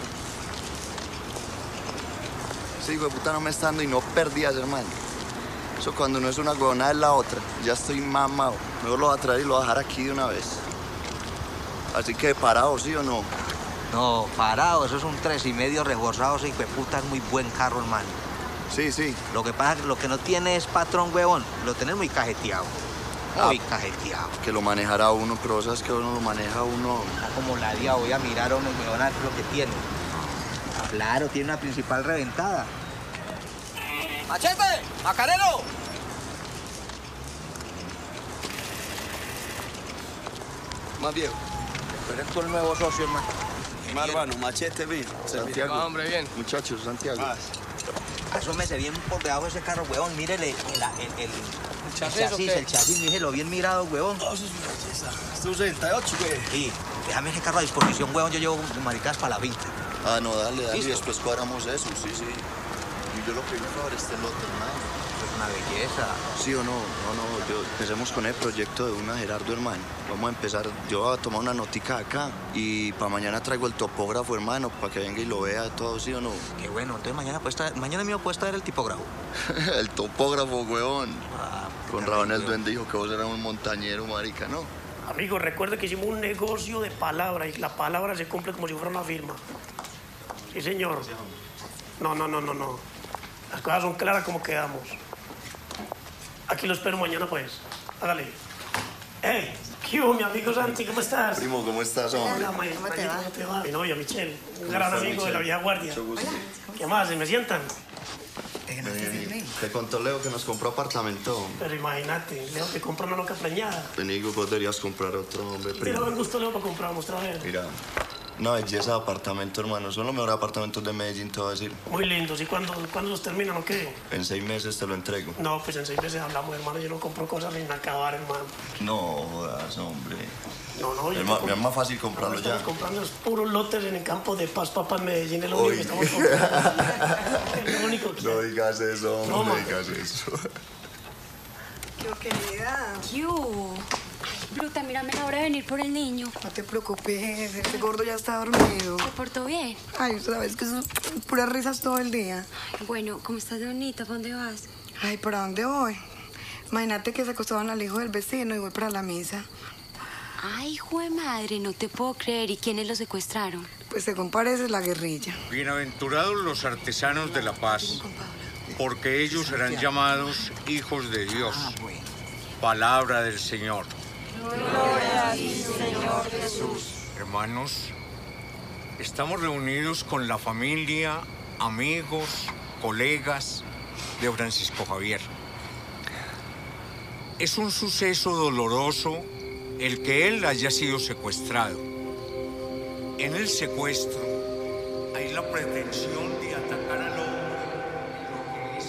Sí, hijo de puta, no me está dando y no perdías, hermano. Eso cuando uno es una huevonada es la otra. Ya estoy mamado. Mejor lo voy a traer y lo voy a dejar aquí de una vez. Así que parado, ¿sí o no? No, parado. Eso es un tres y medio reforzado. Ese hijo de puta es muy buen carro, hermano. Sí, sí. Lo que pasa es que lo que no tiene es patrón, huevón. Lo tenés muy cajeteado. Muy ah, cajeteado. Que lo manejará uno, pero sabes que uno lo maneja uno. Está como la día, voy a mirar a uno y me van a ver lo que tiene. Claro, tiene una principal reventada. ¡Machete! ¡Macarelo! Más viejo. Pero es tu el nuevo socio, hermano. Más hermano, Machete, bien. Santiago. Ah, hombre, bien. Muchachos, Santiago. Más. Asómese bien por debajo de ese carro, huevón. Mírele el, el, el, ¿El chasis, el chasis, el chasis, míjelo bien mirado, huevón. Oh, eso es una belleza. Esto es sesenta y ocho, güey. Sí, déjame ese carro a disposición, huevón. Yo llevo maricas para la finca. Ah, no, dale, dale. ¿Listo? Y después cuadramos eso, sí, sí. Y yo lo que vengo ahora este lote, hermano. Es una belleza. Sí o no, no, no. Yo, empecemos con el proyecto de una, Gerardo, hermano. Vamos a empezar. Yo voy a tomar una notica acá. Y para mañana traigo el topógrafo, hermano, para que venga y lo vea todo, ¿sí o no? Qué bueno. Entonces mañana puedes traer, mañana mismo puedes traer el tipógrafo. El topógrafo, huevón. Ah, con razón el duende dijo que vos eras un montañero, marica, ¿no? Amigo, recuerde que hicimos un negocio de palabra y la palabra se cumple como si fuera una firma. Sí, señor. No, no, no, no, no. Las cosas son claras como quedamos. Aquí lo espero mañana, pues. Hágale. ¡Hey! ¿Qué hubo, mi amigo Santi? ¿Cómo estás? Primo, ¿cómo estás, hombre? Hola, ¿cómo te va? ¿Cómo te va? Mi novia, Michelle. Un gran amigo de la vieja guardia. ¿Qué más? ¿Se me sientan? Vení, te contó Leo que nos compró apartamento. Pero imagínate, Leo te compró una loca preñada. Vení, vos deberías comprar otro, hombre, Pero primo. me gustó Leo para comprar, mostrar a ver. Mira, una belleza de apartamento, hermano. Son los mejores apartamentos de Medellín, te voy a decir. Muy lindos. ¿Y cuándo, cuándo los terminan o qué? En seis meses te lo entrego. No, pues en seis meses hablamos, hermano. Yo no compro cosas sin acabar, hermano. No jodas, hombre. No, no, yo Es te más, compro- es más fácil comprarlo No, ya. estamos comprando los puros lotes en el campo de Paz, Papá, en Medellín. Es lo único Uy. que estamos comprando. Es lo único que... No digas eso, hombre, No, no, man. digas eso. ¿Qué querida? ¿Qué hubo? Bruta, mírame la hora de venir por el niño. No te preocupes, este gordo ya está dormido. ¿Se portó bien? Ay, sabes que son puras risas todo el día. Bueno, ¿cómo estás de bonita? ¿Para dónde vas? Ay, ¿para dónde voy? Imagínate que se acostaban al hijo del vecino y voy para la misa. Ay, hijo de madre, no te puedo creer. ¿Y quiénes lo secuestraron? Pues según parece la guerrilla. Bienaventurados los artesanos de la paz, porque ellos serán llamados hijos de Dios. Palabra del Señor. Gloria a ti, Señor Jesús. Hermanos, estamos reunidos con la familia, amigos, colegas de Francisco Javier. Es un suceso doloroso el que él haya sido secuestrado. En el secuestro hay la pretensión de atacar al hombre.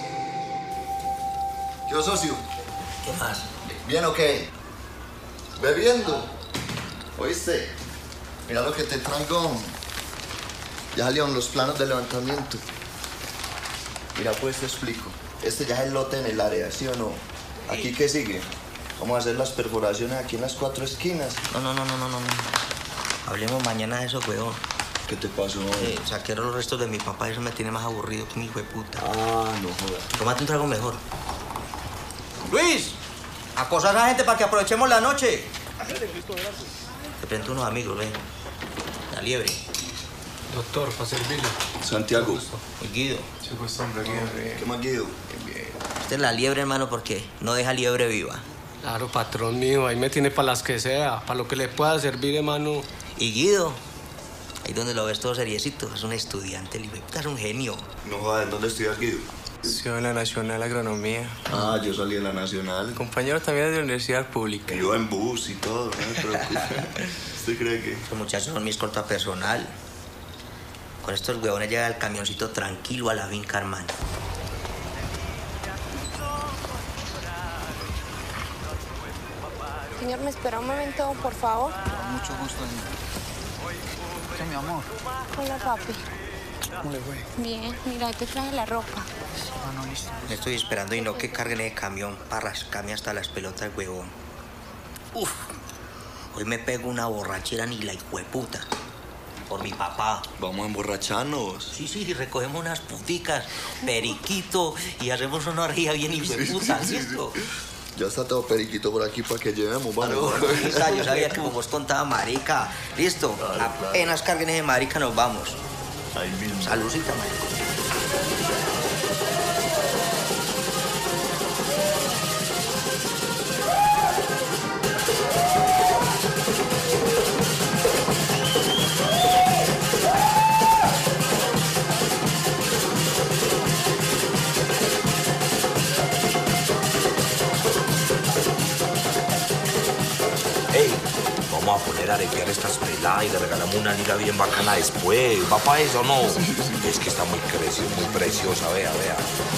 Yo, socio. ¿Qué más? ¿Bien o qué? Bebiendo. ¿Oíste? Mira lo que te traigo. Ya salieron los planos de levantamiento. Mira, pues te explico. Este ya es el lote en el área, ¿sí o no? ¿Aquí qué sigue? Vamos a hacer las perforaciones aquí en las cuatro esquinas. No, no, no, no, no, no. Hablemos mañana de eso, weón. ¿Qué te pasó? Eh, saqué los restos de mi papá y eso me tiene más aburrido que mi hijo de puta. Ah, no jodas. Tómate un trago mejor. Luis, acosa a la gente para que aprovechemos la noche. Te presento unos amigos, ven. La liebre. Doctor, para servirle. Santiago. Y Guido. Sí, pues, hombre, Guido. ¿Qué más, Guido? Esta es la liebre, hermano, porque no deja liebre viva. Claro, patrón mío, ahí me tiene para las que sea, para lo que le pueda servir, hermano. Y Guido, ahí donde lo ves todo seriecito, es un estudiante, el hijo de puta es un genio. No jodas, ¿dónde estudias, Guido? Estudio en la Nacional Agronomía. Ah, yo salí de la Nacional. Compañero también de la Universidad Pública. Iba en bus y todo, no me preocupe. ¿Usted cree que...? Estos muchachos son mi escolta personal. Con estos huevones llega el camioncito tranquilo a la finca, hermano. Señor, ¿me espera un momento, por favor? Con mucho gusto, niña. ¿Qué, mi amor? Hola, papi. ¿Cómo le fue? Bien, mira, ahí te traje la ropa. Ah, no, listo. Me estoy esperando y no que carguen el camión para rascarme hasta las pelotas, huevón. Uf, hoy me pego una borrachera ni la hijueputa. Por mi papá. Vamos a emborracharnos. Sí, sí, recogemos unas puticas, periquito y hacemos una orgía bien hijueputa, Sí, sí, sí, ¿listo? Ya está todo periquito por aquí para que llevemos, vamos. Lisa, yo sabía que vos contabas marica. Listo, apenas carguen ese marica nos vamos. Ahí mismo. Saludcita, marica. Ey, vamos a poner a aretear estas peladas y le regalamos una liga bien bacana después. ¿Va para eso o no? Es que está muy preciosa, muy preciosa, vea, vea.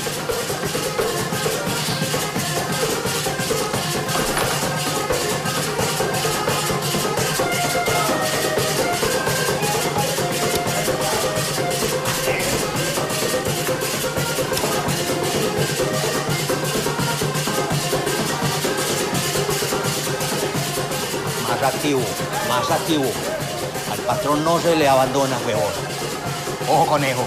Más activo, más activo. Al patrón no se le abandona, huevón. Ojo, conejo.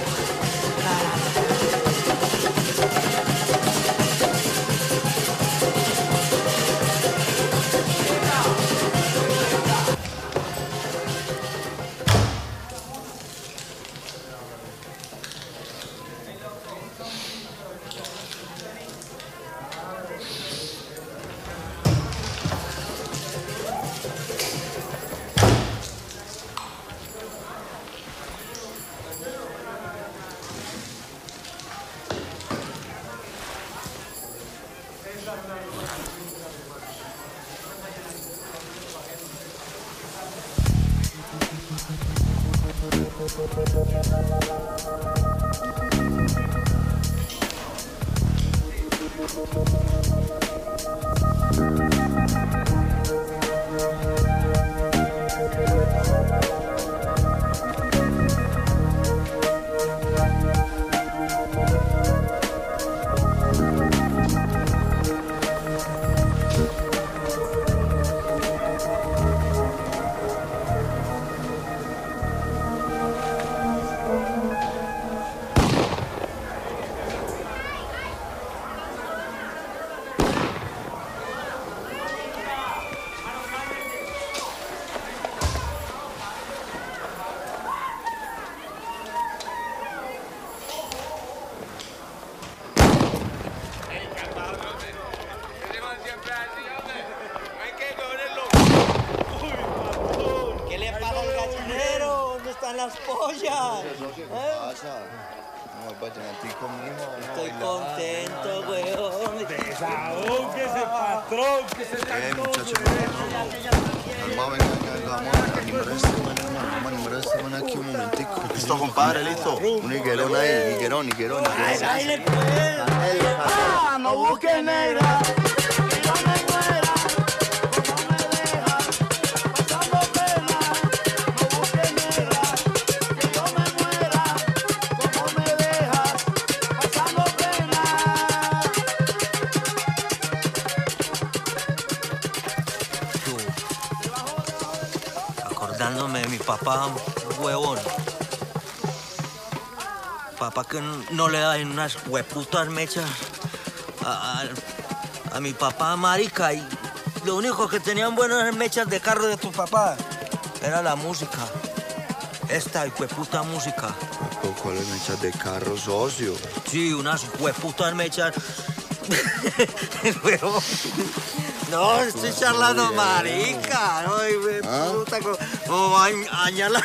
¿Qué le pasa al gallinero? ¿Dónde están las pollas? ¿Qué ¿Eh? pasa? No, vallenatico, mijo. Estoy contento, weón. Desahógese, patrón, que se Eh, muchachos, calma, venga, venga, vamos a animar a este man, hermano. Vamos a animar a este man aquí un momentico. Listo, compadre, listo. Un higuerón ahí, higuerón, higuerón, higuerón. ¡Dale, pues! ¡Ah, no busques negra! Acordándome de mi papá, huevón. Papá que no le da en unas hueputas mechas a, a, a mi papá, marica. Y lo único que tenían buenas mechas de carro de tu papá era la música. Esta hueputa música. ¿Cuáles mechas de carro, socio? Sí, unas hueputas mechas. Huevón. No, estoy charlando, marica. No, hueputa, como va a añalar.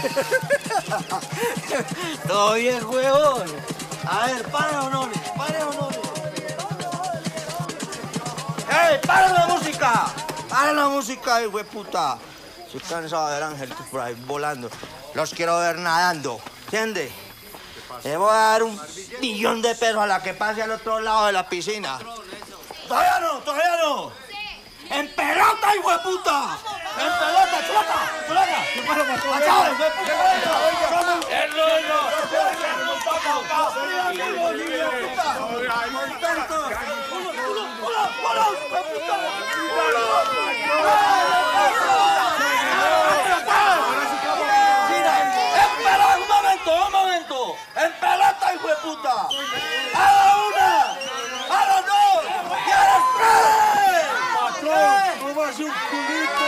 Todo bien, huevón. A ver, para o no, para o no. ¡Ey, para la música! ¡Para la música, hijo de puta! Estoy cansado de ver angelitos por ahí volando. Los quiero ver nadando, ¿entiendes? Le voy a dar un millón de pesos a la que pase al otro lado de la piscina. ¡Todavía no, todavía no! ¡En pelota, hijo de puta! ¡En pelota, chulata! ¡Chulata! ¿Qué pasa, patrón? ¡Achado, hijo de puta! ¡Erro, ¡Espera un momento, un momento! ¡En pelota, hijo de puta! ¡A la una! ¡A las dos! ¡Y a las tres! ¡Patrón! ¿Cómo hace un culito?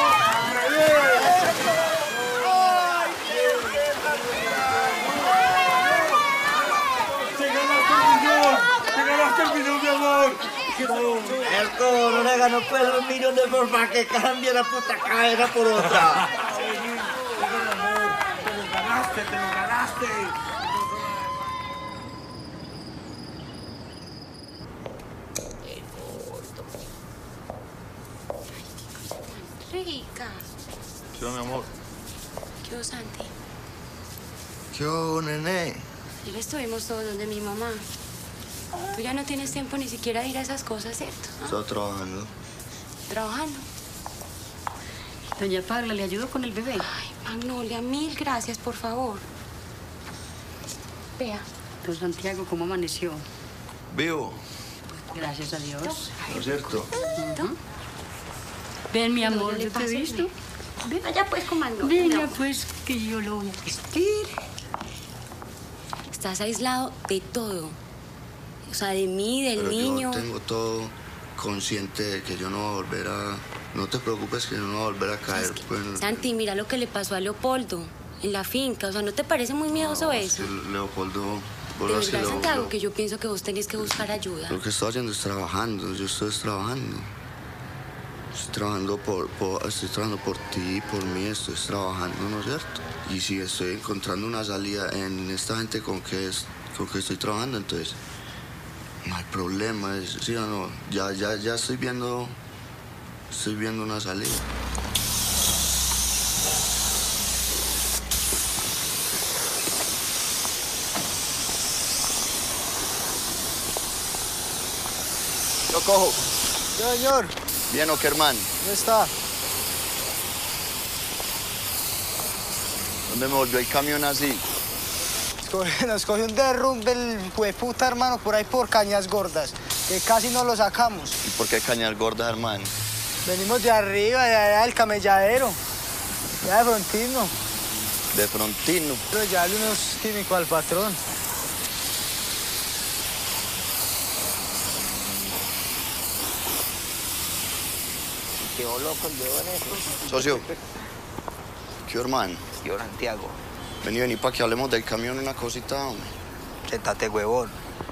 ¡Te ganaste el millón! ¡Te ganaste el millón de amor! El codo no le ganó pues un millón de pesos para que cambie la puta cadena por otra. ¡Te lo ganaste, te lo ganaste! Rica. ¿Qué mi amor? ¿Qué hubo, Santi? ¿Qué hubo, nene? Ayer estuvimos todos donde mi mamá. Tú ya no tienes tiempo ni siquiera de ir a esas cosas, ¿cierto? ¿Ah? Estaba trabajando. Trabajando. Doña Paula, ¿le ayudo con el bebé? Ay, Magnolia, mil gracias, por favor. Vea. Don Santiago, ¿cómo amaneció? Vivo. Gracias a Dios. ¿No es cierto? Ujú. Ven, mi amor, ¿Qué le yo te he pasa? visto. Ven allá, pues, con Magnolia. Venga, No. pues, que yo lo voy a vestir. Estás aislado de todo. O sea, de mí, del Pero niño. yo tengo todo consciente de que yo no voy a volver a... No te preocupes que yo no voy a volver a caer. Pues, Santi, mira lo que le pasó a Leopoldo en la finca. O sea, ¿no te parece muy miedoso eso? que Leopoldo... De bueno, es que verdad, Leo- Santiago, Leo- que yo pienso que vos tenés que buscar ayuda. Lo que estoy haciendo es trabajando. Yo estoy trabajando. Estoy trabajando por, por, estoy trabajando por ti, por mí, estoy trabajando, ¿no es cierto? Y si estoy encontrando una salida en esta gente con que, es, con que estoy trabajando, entonces no hay problema, es, sí o no, ya, ya, ya estoy viendo, estoy viendo una salida. Yo cojo. Señor. Bien, ¿o qué, hermano? ¿Dónde está? ¿Dónde me volvió el camión así? Nos cogió un derrumbe el hueputa, hermano, por ahí por Cañas Gordas, que casi no lo sacamos. ¿Y por qué Cañas Gordas, hermano? Venimos de arriba, de allá del camelladero, ya de Frontino. De Frontino. Pero ya le unos químicos al patrón. Quedó loco el dedo en eso. Socio. ¿Qué, hermano? Yo, Santiago. Vení, vení para que hablemos del camión una cosita, hombre. Séntate, huevón.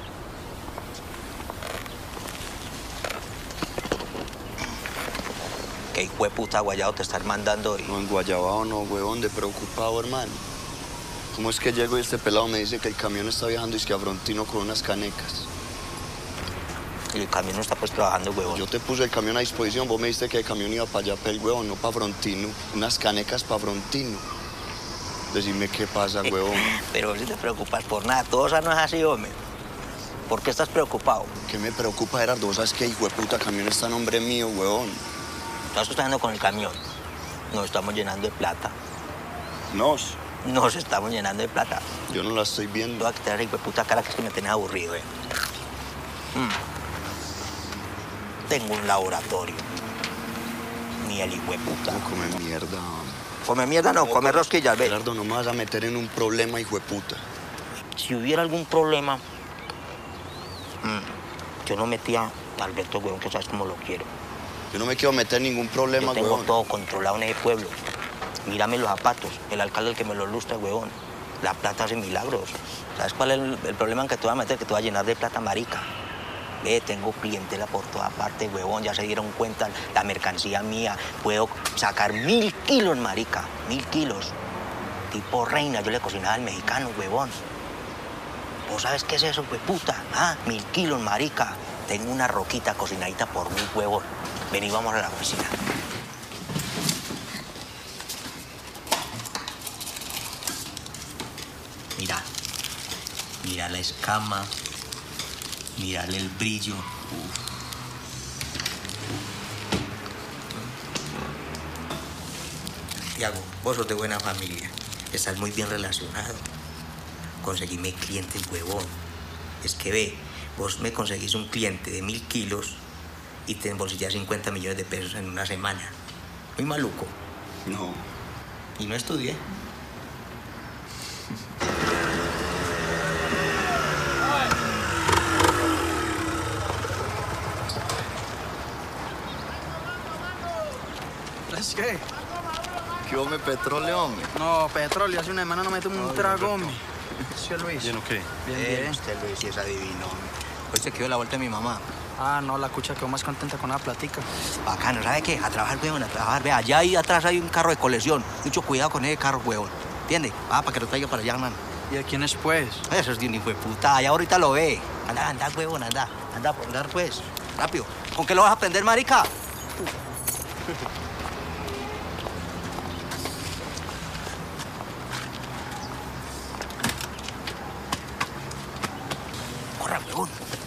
¿Qué hijo de puta guayado te estás mandando hoy? No, en guayabao no, huevón, de preocupado, hermano. ¿Cómo es que llego y este pelado me dice que el camión está viajando y es que a Frontino con unas canecas? Y el camión no está pues trabajando, huevón. Yo te puse el camión a disposición, vos me dijiste que el camión iba para allá, para el huevón, no para Frontino. Unas canecas para Frontino. Decime qué pasa, huevón. Pero si te preocupas por nada, todo eso no es así, hombre. ¿Por qué estás preocupado? ¿Qué me preocupa, Gerardo? ¿Vos sabes que hijo de puta camión está a nombre mío, huevón? Estás sosteniendo con el camión. Nos estamos llenando de plata. ¿Nos? Nos estamos llenando de plata. Yo no la estoy viendo. Voy a quitar hijo de puta cara que es que me tenés aburrido, eh. Mm. Tengo un laboratorio. Ni el hijo de puta. No come mierda. Come mierda no, come rosquillas, ve. Gerardo, no me vas a meter en un problema, hijo de puta. Si hubiera algún problema, mmm, yo no metía a Alberto, huevón, que sabes cómo lo quiero. Yo no me quiero meter en ningún problema, Yo tengo huevón. todo controlado en ese pueblo. Mírame los zapatos, el alcalde el que me los lustra, huevón. La plata hace milagros. ¿Sabes cuál es el, el problema en que te voy a meter? Que te voy a llenar de plata, marica. Ve, tengo clientela por todas partes, huevón. Ya se dieron cuenta la mercancía mía. Puedo sacar mil kilos, marica. Mil kilos. Tipo reina, yo le cocinaba al mexicano, huevón. ¿Vos sabes qué es eso, hueputa? Ah, mil kilos, marica. Tengo una roquita cocinadita por mil, huevón. Vení, vamos a la oficina. Mira. Mira la escama. Mirarle el brillo. Uf. Santiago, vos sos de buena familia. Estás muy bien relacionado. Conseguíme clientes, huevón. Es que ve, vos me conseguís un cliente de mil kilos y te embolsillas cincuenta millones de pesos en una semana. Muy maluco. No. Y no estudié. ¿Es qué? ¿Qué hombre, petróleo, hombre? No, petróleo. Hace una semana no me tomo un trago, hombre. ¿Sí, Luis? ¿Bien o qué? Bien, Eh, bien. Usted, Luis, sí es adivino. Hoy se quedó la vuelta de mi mamá. Ah, no, la cucha quedó más contenta con la platica. Bacano, ¿sabe qué? A trabajar, huevón, a trabajar. Ve, allá ahí atrás hay un carro de colección. Mucho cuidado con ese carro, huevón. ¿Entiende? Ah, para que lo traiga para allá, man. ¿Y de quién es, pues? Eso es de un hijo de puta. Allá ahorita lo ve. Anda, anda, huevón, anda. Anda, por andar, pues. Rápido. ¿Con qué lo vas a aprender, marica? Corra, huevón.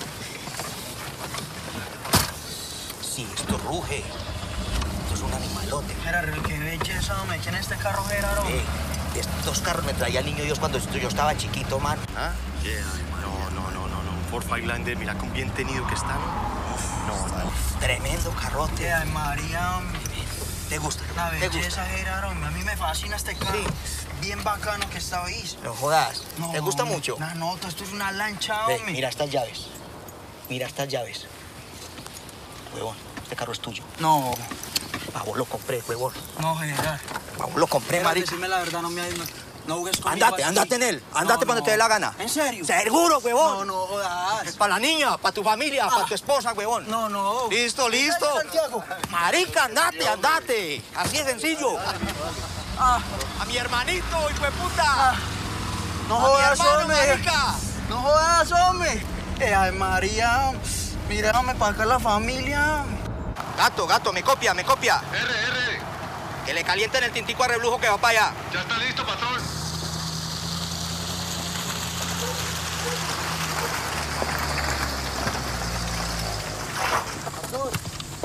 Sí, esto ruge. Esto es un animalote. Gerardo, qué belleza, hombre. ¿Quién es este carro, Gerardo? Eh, estos carros me traía el niño Dios cuando yo estaba chiquito, man. ¿Ah? Yeah, no, no, no, no, no. Un Ford Highlander, mira con bien tenido que está, ¿no? No, no. Tremendo carrote. Ay, María, hombre. ¿Te gusta? La ¿Te belleza, gusta? Gerardo, hombre. A mí me fascina este carro. Bien bacano que está, ¿oís? No jodas. No, ¿Te gusta hombre, mucho? Una nota, esto es una lancha, Ve, hombre. mira estas llaves. Mira estas llaves. Huevón, este carro es tuyo. No. Pa' vos lo compré, huevón. No, Gerardo. Pa' vos lo compré, Gerardo, marica. decime la verdad, no me no, no jugues conmigo. Andate, así. andate en él. Andate No, cuando no. te dé la gana. ¿En serio? Seguro, huevón. No, no jodas. Para la niña, para tu familia, para tu esposa, huevón. No, no. Listo, listo. Santiago. Marica, andate, andate. Así de sencillo. Ah. A mi hermanito, hijo de puta. No A mi jodas, hermano, hombre. marica. No jodas, hombre. Eh, ay, María. Mírame para acá la familia. Gato, gato, me copia, me copia. R, R. Que le calienten el tintico a reblujo que va para allá. Ya está listo, patrón.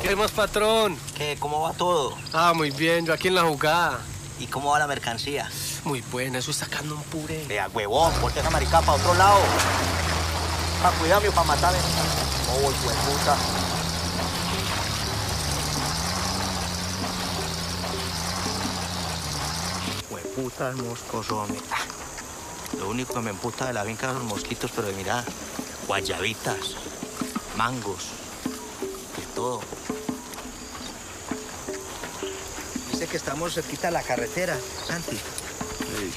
¿Qué más, patrón? ¿Qué? ¿Cómo va todo? Ah, muy bien, yo aquí en la jugada. ¿Y cómo va la mercancía? Muy buena, eso está sacando un puré. Vea, huevón, ponte esa marica para otro lado. Ah, cuidado, para matarme. Oh, hijo de puta. Hueputas moscos, hombre. Ah, lo único que me emputa de la finca son los mosquitos, pero de mira, guayabitas, mangos, de todo. Dice que estamos cerquita de la carretera, Santi. Sí.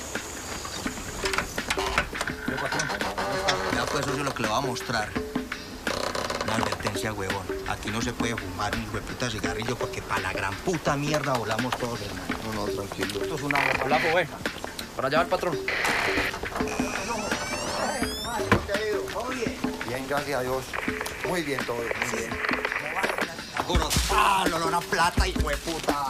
Ya pues eso es lo que le voy a mostrar. Una advertencia, huevón. Aquí no se puede fumar un hueputa cigarrillo porque para la gran puta mierda volamos todos, hermano. No, no, tranquilo. Esto es una... Hola, pues. Para allá va el patrón. ¿Todo bien? Bien, gracias a Dios. Muy bien todo, muy bien. Algunos palos, olor a plata y hueputa.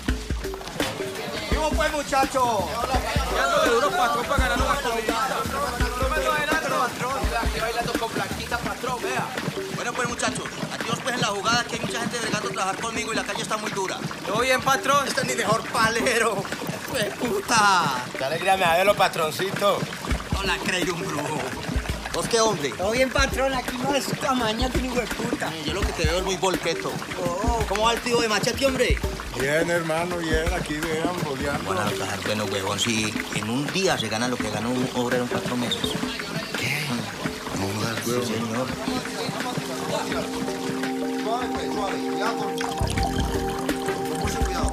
¿Cómo pues, muchachos? Ya ando de duro, patrón, para ganar una comida. No me lo adelanto, patrón. Estoy bailando con Blanquita, patrón, vea. Bueno, pues, muchachos, adiós pues en la jugada, que hay mucha gente bregando a trabajar conmigo y la calle está muy dura. ¿Todo bien, patrón? Este es mi mejor palero. ¡Hueputa! Qué alegría me da verlo, patroncito. No la creo un brujo. ¿Vos qué, hombre? Todo bien, patrón, aquí no es tamaña que ni hueputa. Yo lo que te veo es muy volqueto. Oh, ¿cómo va el tío de Machete, hombre? Bien, hermano, bien, aquí vean, boleando. Bueno, a trabajar, bueno, huevón, si en un día se gana lo que gana un obrero en cuatro meses. ¿Qué? No jodas, huevón. Sí, señor. Suave, suave, cuidado. Mucho cuidado.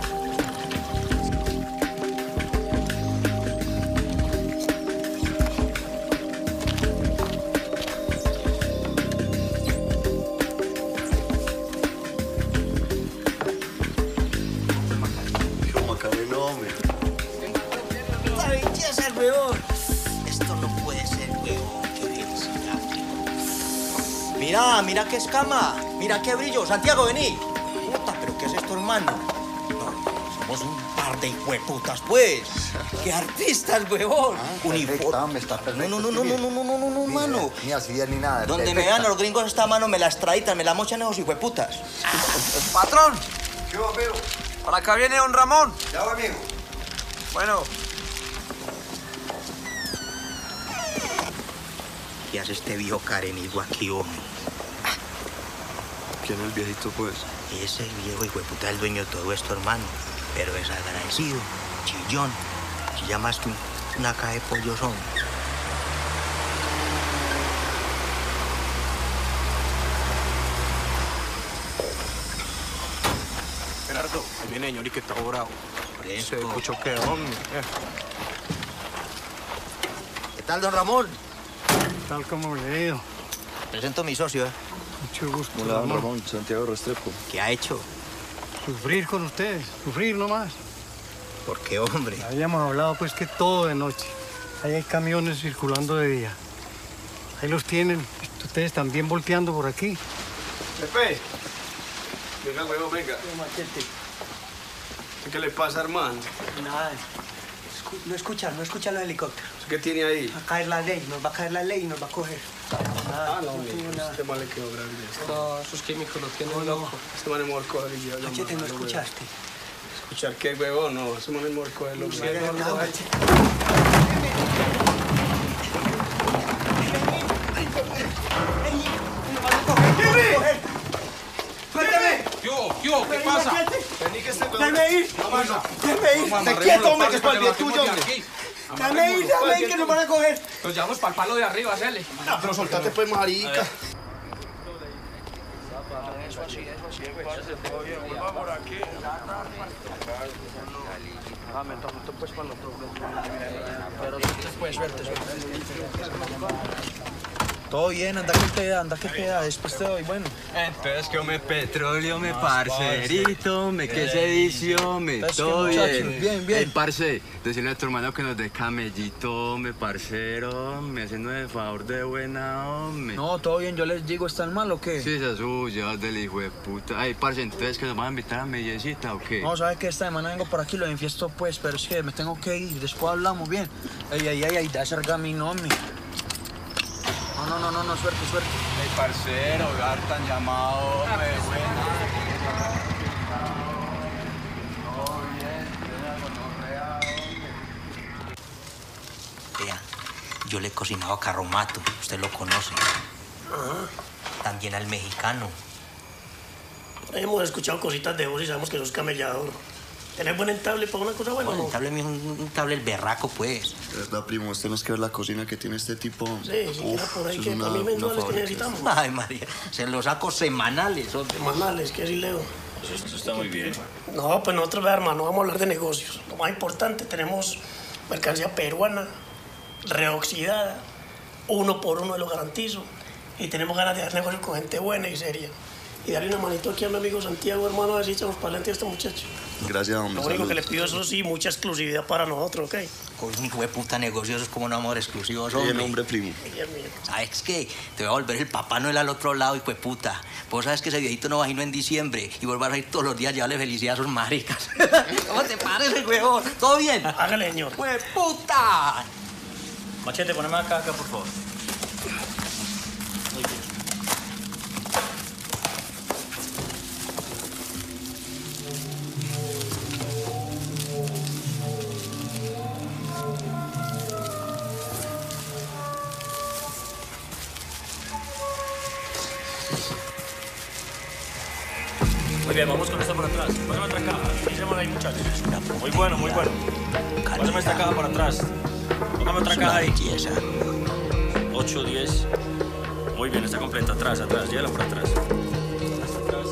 Huevón. Esto no puede ser, huevón. Qué felicidad. Mira, mira qué escama. Mira qué brillo. Santiago, vení. Puta, pero ¿qué es esto, hermano? No, somos un par de hijueputas, pues. ¡Qué artistas, huevón! Ah, Uniforme. Está perfecto. No, no, no, no, no, no, no, no, no, mano. Ni así ni nada. Donde perfecta. me vean los gringos esta mano, me la extraditan, me la mochan esos hijueputas. Patrón. ¿Qué va, amigo? Para acá viene don Ramón. Ya va, amigo. Bueno. ¿Qué hace este viejo carenizo aquí, hombre? ¿Quién es el viejito, pues? Ese viejo hijo de puta es el dueño de todo esto, hermano. Pero desagradecido, chillón. Chilla más que un- una caja de pollos, hombre. Gerardo, ahí viene señor y que está bravo. Fresco. Se escuchó que hombre. Eh. ¿Qué tal, don Ramón? Tal como le he ido. Presento a mi socio, ¿eh? Mucho gusto. Hola, don Ramón. Ramón, Santiago Restrepo. ¿Qué ha hecho? Sufrir con ustedes, sufrir nomás. ¿Por qué, hombre? Habíamos hablado pues que todo de noche. Ahí hay camiones circulando de día. Ahí los tienen. Ustedes también volteando por aquí. Pepe. Venga, huevo, venga. ¿Qué le pasa, hermano? Nada. Escu- No escucha, no escucha los helicópteros. ¿Qué tiene ahí? Va a caer la ley, nos va a caer la ley y nos va a coger. Ah, no, tengo hombre. nada. Este mal le quedó grande. No, esos químicos lo tienen No, loco. no. Este man es morco de guía. Machete, ¿no escuchaste? ¿Escuchar qué, huevón? No, ese man es morco de loco. Mira, Morco, no, eh. Machete. ¡Suéltame! ¿Qué hubo? ¿Qué hubo? ¿Qué pasa? Vení que este ¡Déjame ir! ¡Déjame ir! Te quieto, hombre, que es para el bien tuyo, hombre! ¡Déjame ir, déjame ir, que nos van a coger! Nos llevamos para el palo de arriba, hacele. No, pero soltate pues, marica. Todo bien, anda que queda, anda que queda, después te doy, bueno. Entonces, que me petróleo, me parcerito, me que se dice, me Entonces, todo ¿qué, muchachos? bien. Bien, bien. Ey, parce, decirle a tu hermano que nos dé camellito, me parcero, me haciendo el favor de buena, hombre. No, todo bien, yo les digo, ¿están mal o qué? Sí, esa suya del hijo de puta. Ay, parce, entonces, ¿que nos van a invitar a Mellecita o qué? No, ¿sabes qué? Esta semana vengo por aquí, lo infiesto pues, pero es que me tengo que ir, después hablamos bien. Ey, ey, ey, ey, da ese gamino, hombre. No, no, no, no, no, suerte, suerte. Ey, parcero, hogar tan llamado, hombre, buena. Vea, yo le he cocinado a Carromato, usted lo conoce. Ajá. También al mexicano. Hemos escuchado cositas de vos y sabemos que sos camellador. ¿Tenés buen entable para una cosa buena o Bueno, no? entable mío, un entable el berraco, pues. De verdad, primo, vos tenés que ver la cocina que tiene este tipo. Sí, sí, Uf, era por ahí eso que es una- para mí una mensuales que fábrica. necesitamos. Ay, María, se los saco semanales, hombre. Semanales, ¿qué así leo? Eso está muy bien. No, pues nosotros, vea, hermano, vamos a hablar de negocios. Lo más importante, tenemos mercancía peruana, reoxidada, uno por uno, lo garantizo. Y tenemos ganas de hacer negocios con gente buena y seria. Y darle una manito aquí a mi amigo Santiago, hermano, a ver si echamos para adelante a este muchacho. Gracias, hombre. Lo único salud. que le pido, eso sí, mucha exclusividad para nosotros, ¿ok? Con un hijo de puta negocioso es como un amor exclusivo, hombre. Bien, hombre, primo. ¿Sabes qué? Te voy a volver el Papá Noel al otro lado, hijo de puta. Vos sabes que ese viejito no vino en diciembre y vos vas a ir todos los días a llevarle felicidad a sus maricas. ¿Cómo te parece, huevón? ¿Todo bien? Hágale, señor. ¡Hijo de puta! Machete, poneme acá, acá, por favor. Muy bien. Muy bien, vamos con esta por atrás. Pásame otra caja. Hicimos ahí, muchachos. Muy bueno, muy bueno. Pásame esta caja por atrás. Póngame otra caja ahí. ocho, diez. Muy bien, está completa. Atrás, atrás. Llévala por atrás. Hasta atrás.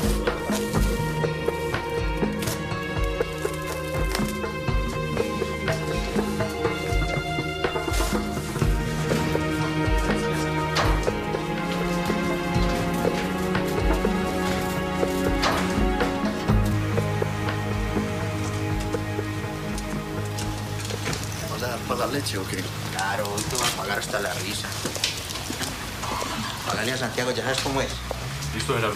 ¿Vas a dejar para la leche o qué? Claro, te voy a pagar hasta la risa. Págale a Santiago, ya sabes cómo es. Listo, Gerardo.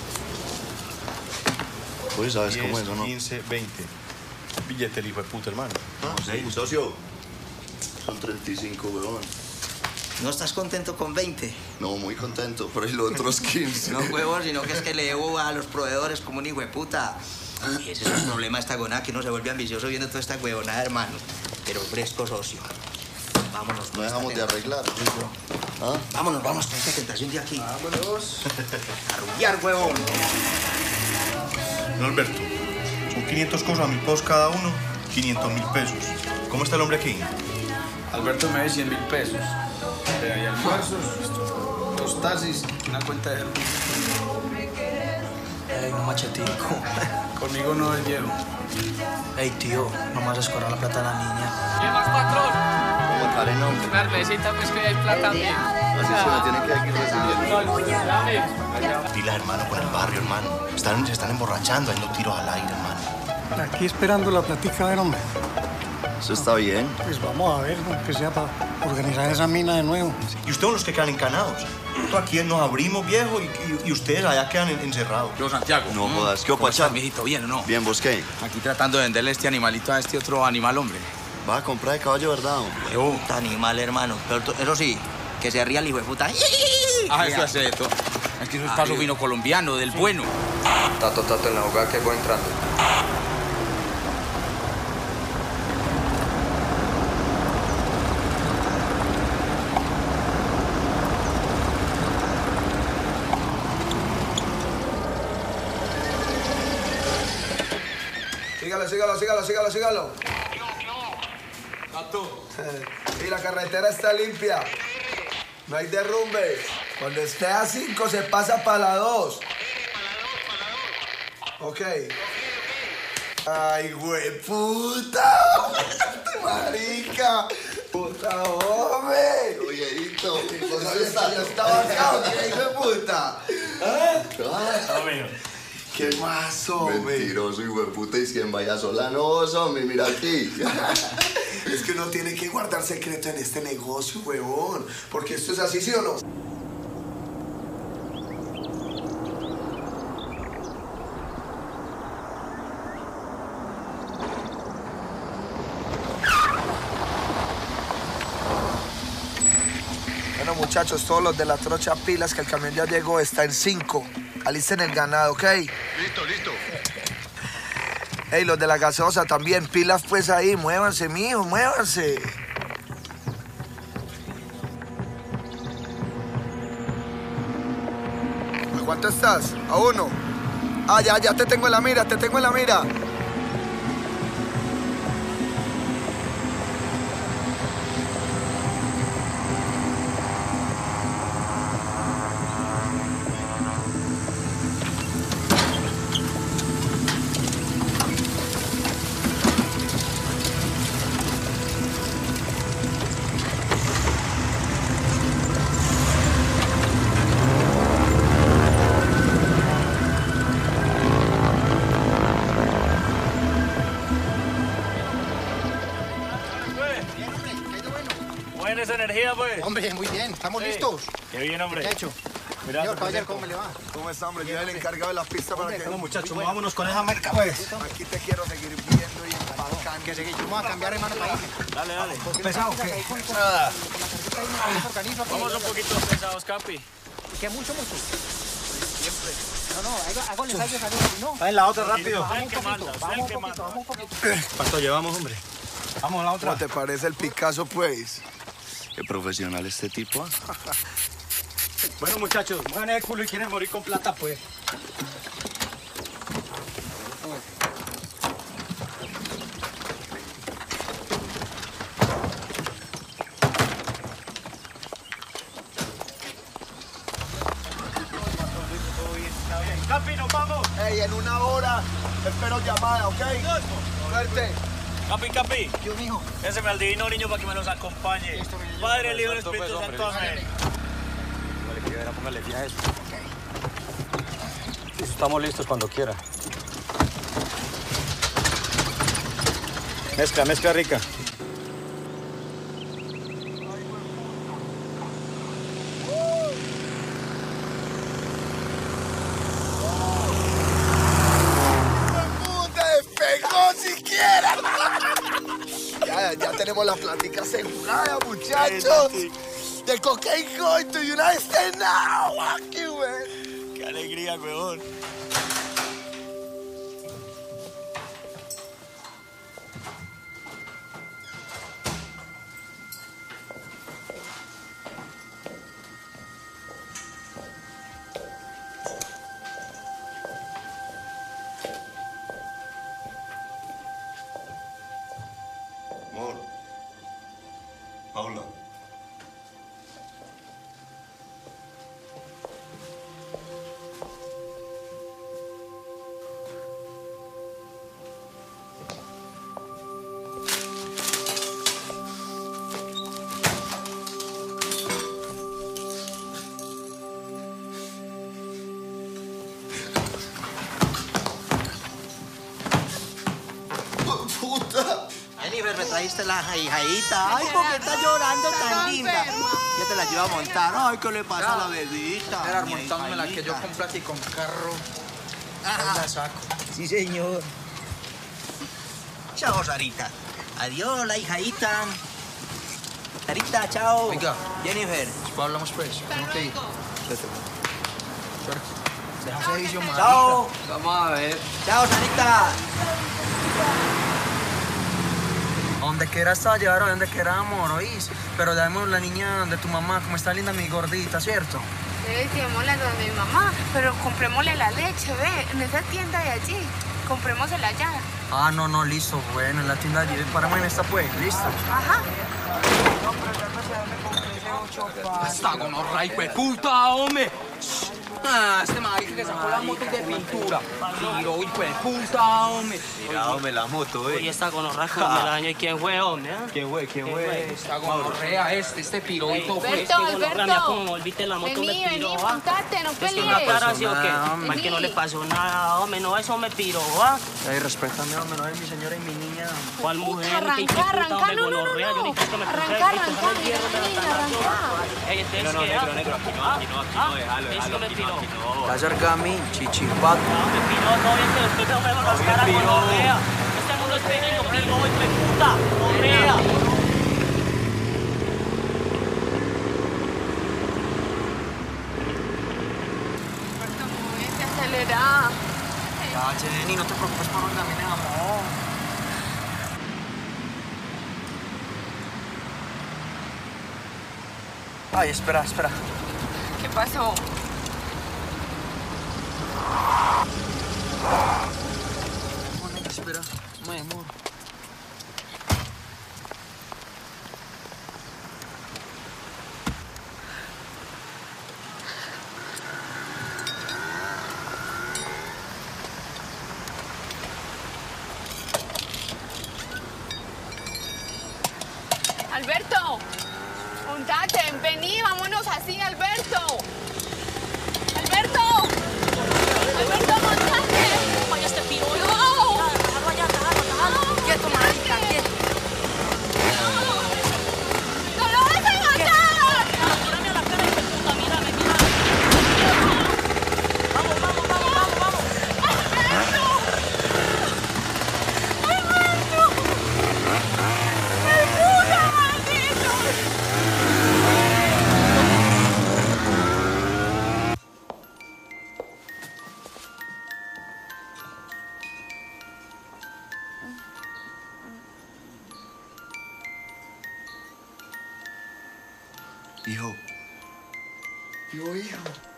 Pues sabes cómo es, ¿o no? quince, veinte. Billete el hijo de puta, hermano. Ah, sí, socio. Son treinta y cinco, weón. ¿No estás contento con veinte? No, muy contento, pero ¿y los otros quince? No, huevón, sino que es que le debo a los proveedores como un hijo de puta. Y ese es el problema de esta gonada, que uno se vuelve ambicioso viendo toda esta huevonada, hermano. Pero fresco, socio. Vámonos. No dejamos de arreglar. ¿Ah? Vámonos, vamos con esta tentación de aquí. Vámonos. A rumbear, huevón. No, Alberto. Son quinientos cosas a mil pesos cada uno, quinientos mil pesos. ¿Cómo está el hombre aquí? Alberto me debe cien mil pesos. Eh, hay almuerzos, dos taxis, una cuenta de... Ey, no machetico. Conmigo no es viejo. Ey, tío, no me vas a escorar la plata a la niña. ¿Qué más, patrón? Como Karen, hombre. Una cervecita, pues que hay plata bien. Así se la tiene que ir recibiendo. Pilas, hermano, por el barrio, hermano. Están, se están emborrachando, hay los tiros al aire, hermano. Aquí esperando la platica, a ver, hombre. Eso está bien. Pues vamos a ver, aunque sea para organizar esa mina de nuevo. Y ustedes son los que quedan encanados. Nosotros aquí nos abrimos, viejo, y, y- y ustedes allá quedan en- encerrados. Yo, Santiago. No jodas. ¿Qué ¿Cómo opa, estás, mijito? ¿Bien o no? Bien, ¿vos qué? Aquí tratando de venderle este animalito a este otro animal, hombre. ¿Vas a comprar de caballo, verdad, hombre? Puta animal, hermano. Pero tú- eso sí, que se ría el hijo de puta. Ah, eso hace esto. Es que eso es paso vino colombiano, del bueno. Tato, tato, en la jugada que voy entrando. Sígalo, sígalo, sígalo, sígalo, sígalo. Tato. Y la carretera está limpia. No hay derrumbes. Cuando esté a cinco se pasa para la dos. Ok. Ay, güey, puta. Marica. Puta, hombre. Oyeito, ¿Vos sabes que yo estaba acá, ¿qué hijo de puta? ¿Ah? ¿Qué más, hombre? Mentiroso, hijo de puta, y quien vaya sola no, vos, hombre, mira aquí. Es que uno tiene que guardar secreto en este negocio, huevón. Porque esto es así, ¿sí o no? Bueno, muchachos, todos los de la trocha pilas, que el camión ya llegó, está en cinco. Alisten el ganado, ¿ok? Listo, listo. Ey, los de la gaseosa también, pilas pues ahí, muévanse, mijo, muévanse. cuánto estás? A uno. Ah, ya, ya te tengo en la mira, te tengo en la mira. Esa energía, pues. Hombre, muy bien. ¿Estamos sí. listos? Qué bien, hombre. ¿Qué hecho? Mira, Señor, caballero, ¿cómo me le va? ¿Cómo está, hombre? Yo era el encargado de las pistas para que... No, muchachos, vámonos con esa marca, pues. Aquí te quiero seguir viendo y empacando. Que seguimos. Vamos a cambiar, hermano, para irme. Dale, dale. ¿Pesado qué? Nada. Vamos un poquito pesados, Capi. ¿Qué mucho, mucho? Siempre. No, no, hago les hay de salir, no. Va en la otra rápido. Vamos un poquito, vamos un poquito, vamos un poquito. ¿Cuánto llevamos, hombre? Vamos a la otra. ¿Cómo te parece el Picasso, pues? Qué profesional este tipo. Bueno, muchachos, muevan el culo y quieren morir con plata, pues. Capi, nos vamos. Ey, en una hora espero llamada, ¿ok? Suerte. Capi, Capi. Yo, mijo. Ese me al divino niño para que me los acompañe. Listo, Padre, el Hijo y el Espíritu Santo, amén. Vale, que verá, póngale fin a eso. Estamos listos cuando quiera. Mezcla, mezcla rica. Ya, ya tenemos la plática asegurada, muchachos. The cocaine going to United States now. Aquí, güey. Qué alegría, weón. Amor. Paula. Puta. Jennifer, me trajiste la hijadita. Ay, ¿por qué está llorando tan linda? Ya te la llevo a montar. Ay, ¿qué le pasa a la bebita? Era montándome la que yo con plata y con carro. La saco. Sí, señor. Chao, Sarita. Adiós, la hijadita. Sarita, chao. Oiga. Jennifer. Después hablamos, pues. Tengo que ir. Deja servicio, madre. Chao. Vamos a ver. Chao, Sarita. Donde quiera está, llevaron donde queramos, ¿oís? Pero damos la niña de tu mamá, como está linda mi gordita, ¿cierto? Debe llevémosla donde mi mamá, pero comprémosle la leche, ve, en esa tienda de allí. Comprémosela allá. Ah, no, no, listo, bueno, en la tienda allí. Paramos en esta, pues, listo. Ajá. Está gonorra, hijo de puta, hombre. Ah, este marica que sacó la moto de pintura. Tiro, hijo de puta, hombre. Mira, hombre, la moto, eh. Oye, esta gonorrea que me la daño. ¿Y quién fue, hombre? ¿Quién fue? ¿Quién fue? Esta gonorrea, este, este piroito fue. Este gonorrea, mira cómo me volviste la moto, Vení, me piró, vení, ¿va? montate, no Es que pelees. una cara así, ¿o qué? hombre. Mal que no le pasó nada, hombre. No, eso me piró, ¿va? Ay, respétame, hombre, no es mi señora y mi niña. ¿Cuál mujer? Arranca, ¿Qué puta, arranca, hombre, no, no, no, gonorrea? Yo no. ni que me Arranca, puse ahí, arranca, coger el hierro de la arranca, tanga. arranca. Ey, entonces, No, no, ¿qué? negro, negro, aquí no, aquí no, aquí no, déjalo, ¿Qué hizo déjalo, me aquí piró? no, aquí no. La cerca a mí, chichipato. No, me piró, no, bien que después me veo las caras, gonorrea. Este mundo es pequeño, piró, hijo de puta, gonorrea. Acelera. Ya, Jenny, no te preocupes por un camino, amor. Ay, espera, espera. ¿Qué pasó? Espera, me demoro. Alberto, montate, vení, vámonos así, Alberto. Alberto, Alberto, montate. Vaya este piro. No. Vaya, déjalo, déjalo. Quieto, marica, quieto. ¡No lo vas a matar! Mírame a la cara, hijo de puta, mírame, mírame. Vamos, vamos, vamos, vamos, vamos. ¡Alberto! ¡Alberto! ¡El puta maldito! Hijo. Yo, hijo.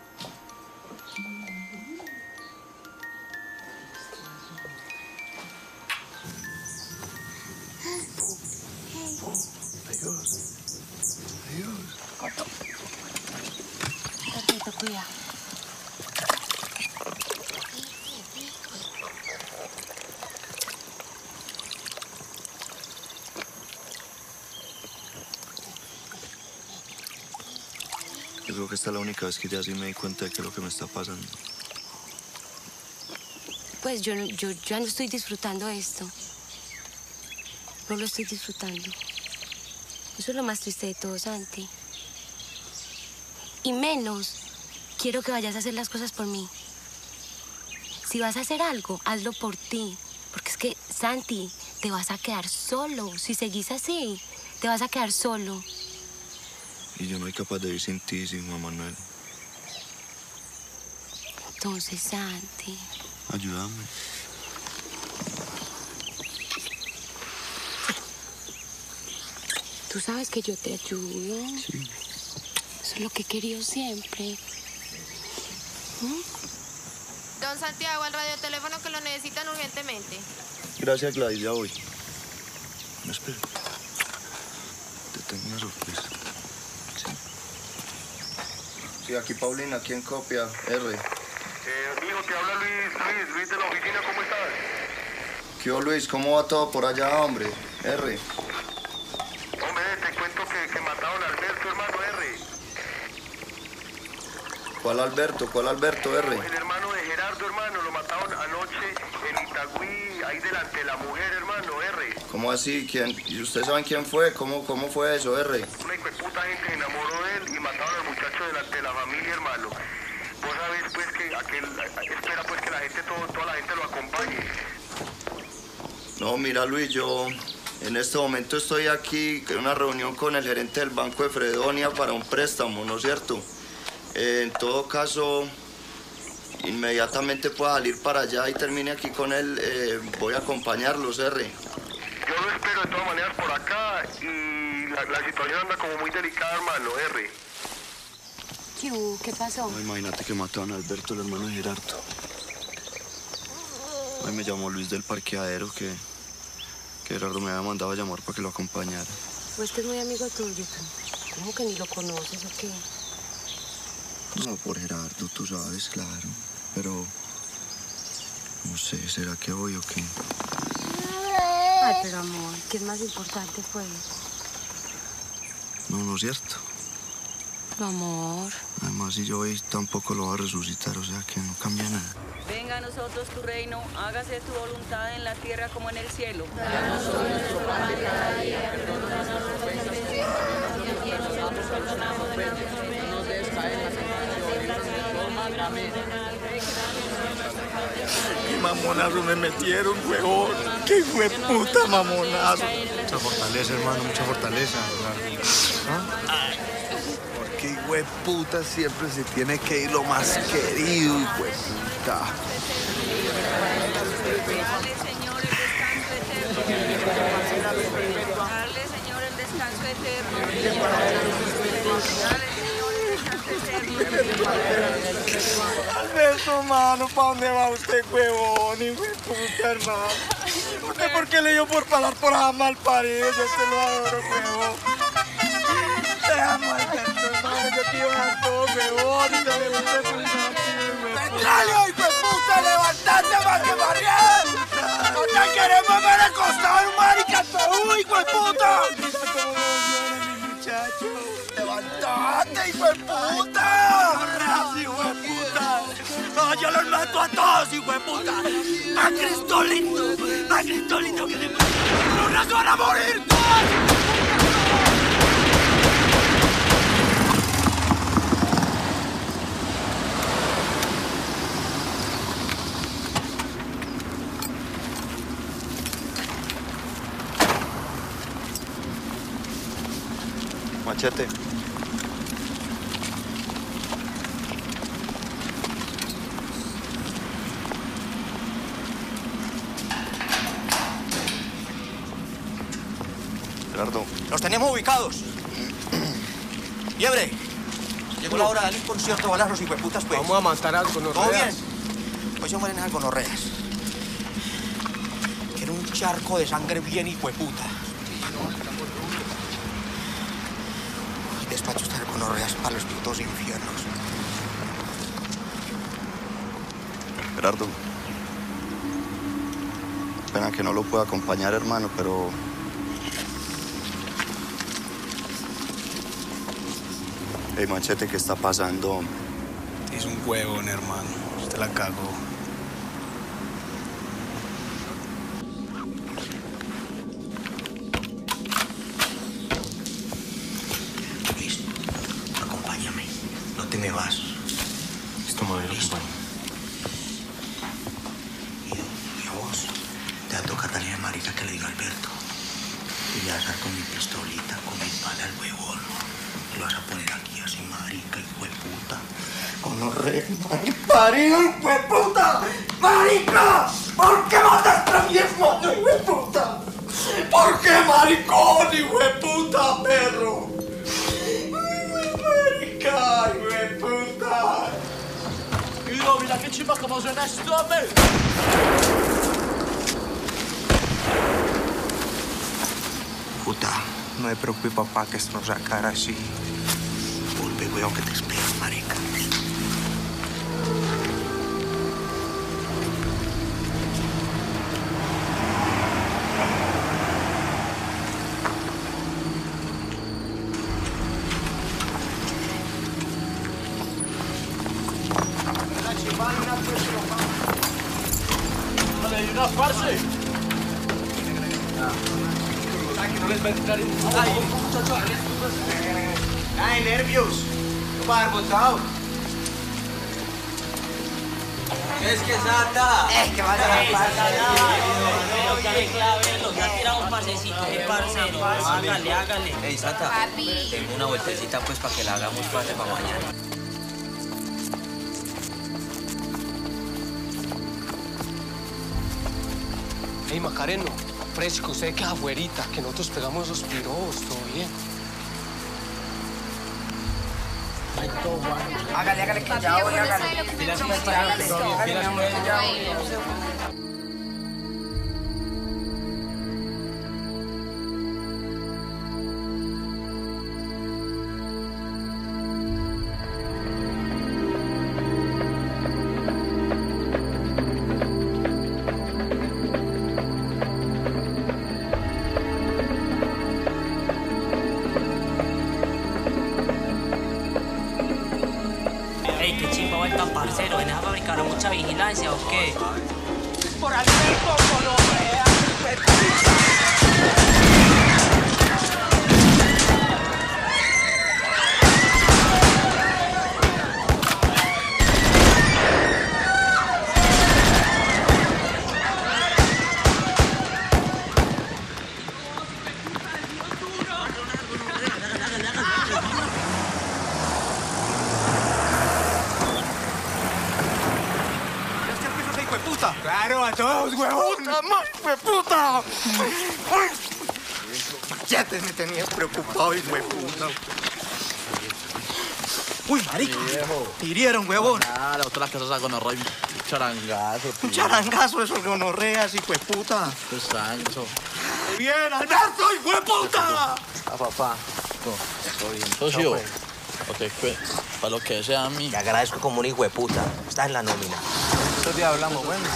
Adiós. Adiós. Perfecto, cuidado. Yo creo que esta es la única vez que ya sí me di cuenta de que es lo que me está pasando. Pues yo, no- yo ya no estoy disfrutando esto. No lo estoy disfrutando. Eso es lo más triste de todo, Santi. Y menos, quiero que vayas a hacer las cosas por mí. Si vas a hacer algo, hazlo por ti. Porque es que, Santi, te vas a quedar solo. Si seguís así, te vas a quedar solo. Y yo no soy capaz de vivir sin ti, sin Juan Manuel. Entonces, Santi, Ayúdame. tú sabes que yo te ayudo. Sí. Eso es lo que he querido siempre. ¿Mm? Don Santiago, al radioteléfono que lo necesitan urgentemente. Gracias, Gladys, ya voy. No, espera. Te tengo una sorpresa. Sí, aquí Paulina, ¿quién copia? R. Eh, amigo, te habla Luis, Luis, Luis de la oficina, ¿cómo estás? ¿Qué hubo, Luis? ¿Cómo va todo por allá, hombre? R. Hombre, te cuento que, que mataron a Alberto, hermano, R. ¿Cuál Alberto? ¿Cuál Alberto, R? El hermano de Gerardo, hermano, lo mataron anoche en Itagüí, ahí delante de la mujer, hermano, R. ¿Cómo así? ¿Quién? ¿Y ustedes saben quién fue? ¿Cómo, cómo fue eso, R? Una hijueputa gente se enamoró de él y mataron al muchacho delante de la familia, hermano. Vos sabés, pues, que aquel, espera, pues, que la gente, todo, toda la gente lo acompañe. No, mira, Luis, yo en este momento estoy aquí en una reunión con el gerente del Banco de Fredonia para un préstamo, ¿no es cierto? Eh, en todo caso, inmediatamente pueda salir para allá y termine aquí con él, eh, voy a acompañarlos, R. Yo lo espero de todas maneras por acá y la, la situación anda como muy delicada, hermano, R. ¿Qué hubo? ¿Qué pasó? No, imagínate que mataron a Alberto, el hermano de Gerardo. Hoy me llamó Luis del parqueadero que, que Gerardo me había mandado a llamar para que lo acompañara. Pues que es muy amigo tuyo, tú. ¿Cómo que ni lo conoces o qué? No, por Gerardo, tú sabes, claro. Pero no sé, ¿será que voy o qué? Ay, pero amor, ¿qué es más importante, pues? No, no es cierto. No, amor. Además, si yo voy, tampoco lo va a resucitar, o sea que no cambia nada. Venga a nosotros tu reino, hágase tu voluntad en la tierra como en el cielo. Danos hoy nuestro pan de cada día, perdónanos nuestras ofensas, como nosotros perdonamos a los que nos ofenden. No nos dejes caer en la tentación. Amén. Qué mamonazo me metieron, huevón. Qué hueputa mamonazo. Mucha fortaleza, hermano, mucha fortaleza. ¿Ah? Porque hueputa siempre se tiene que ir lo más querido, hueputa. Dale, Señor, el descanso eterno. Dale, Señor, el descanso eterno. Dale, Señor, el descanso eterno. Alberto, mano, ¿para dónde va usted, huevón? Hijo de puta, hermano. ¿Usted por qué le dio por parar por allá mal parido? Yo te lo adoro, huevón. Te amo, Alberto, hermano. Yo te iba a dar todo, huevón. Y te le gusta el ¡Petróleo, hijo de puta! ¡Levantate, más que Mariel! ¡No te queremos ver acostado en un maricato, hijo de puta! ¡Levantate, hijo de puta! ¡Corras, hijo de puta! ¡No, yo los mato a todos, hijo de puta! ¡A Cristo lindo! ¡A Cristo lindo que se ¡no nos van a morir todos! Machete. Gerardo. Los tenemos ubicados. Liebre. Llegó la hora de dar un concierto a los hijueputas, pues. Vamos a matar algo, no ¿todo bien? Hoy se mueren esas gonorreas. Quiero un charco de sangre bien hijueputa. Despacho estas gonorreas para los putos infiernos. Gerardo. Pena que no lo pueda acompañar, hermano, pero... Hey, Machete, ¿qué está pasando? Es un huevón, hermano. Usted la cagó. Acompáñame. No te me vas. Esto me listo. Y a vos te va a tocar darle a marica que le diga a Alberto. Y le vas a dar con mi pistolita, con mi pala al huevón. Y lo vas a poner aquí así, marica, hijo de puta. Con los reyes, ¡Parido, hijo de puta! ¡Marica! ¿Por qué mataste a mi hermano, hijo de puta? ¿Por qué, maricón, hijo de puta, perro? ¡Marica, hijo de puta! Mira, mira qué chimba como suena esto, hombre. Puta, no me preocupes, papá, que esto no se acabará así. Volve, weón, que te espero, marica. Vale, una parce. No les va a entrar en... Ay, muchacho, Ay, nervios. No va a dar botado. Es que Sata. Es que vaya a la Ya tira un pasecito, qué parcero. Hágale, hágale. Ey, Sata, tengo una vueltecita pues para que la hagamos fuerte para mañana. Ey, Macareno, fresco, usted que afuerita, que nosotros pegamos esos piros, todo bien. Hágale, hágale, que ya voy, hágale. Pilas pues para que todo bien, pilas pues ya voy. Ey, qué chimba vuelta, parcero. ¿En esa fábrica habrá mucha vigilancia o qué? Por Alberto, Colombia. Claro, a todos, huevón. ¡Puta, puta! Ya te me tenías preocupado, hijo de puta. Uy, marica. Te hirieron, huevón. Ah, la otra casa con horror. Un charangazo, tío. Un charangazo, eso que gonorreas, hijo de puta. Qué sancho. ¡Bien, Alberto, hijo de puta! Ah, papá. Todo bien. Socio. Ok, pues, para lo que sea a mí. Te agradezco como un hijo de puta. Estás en la nómina. Estos días hablamos, bueno.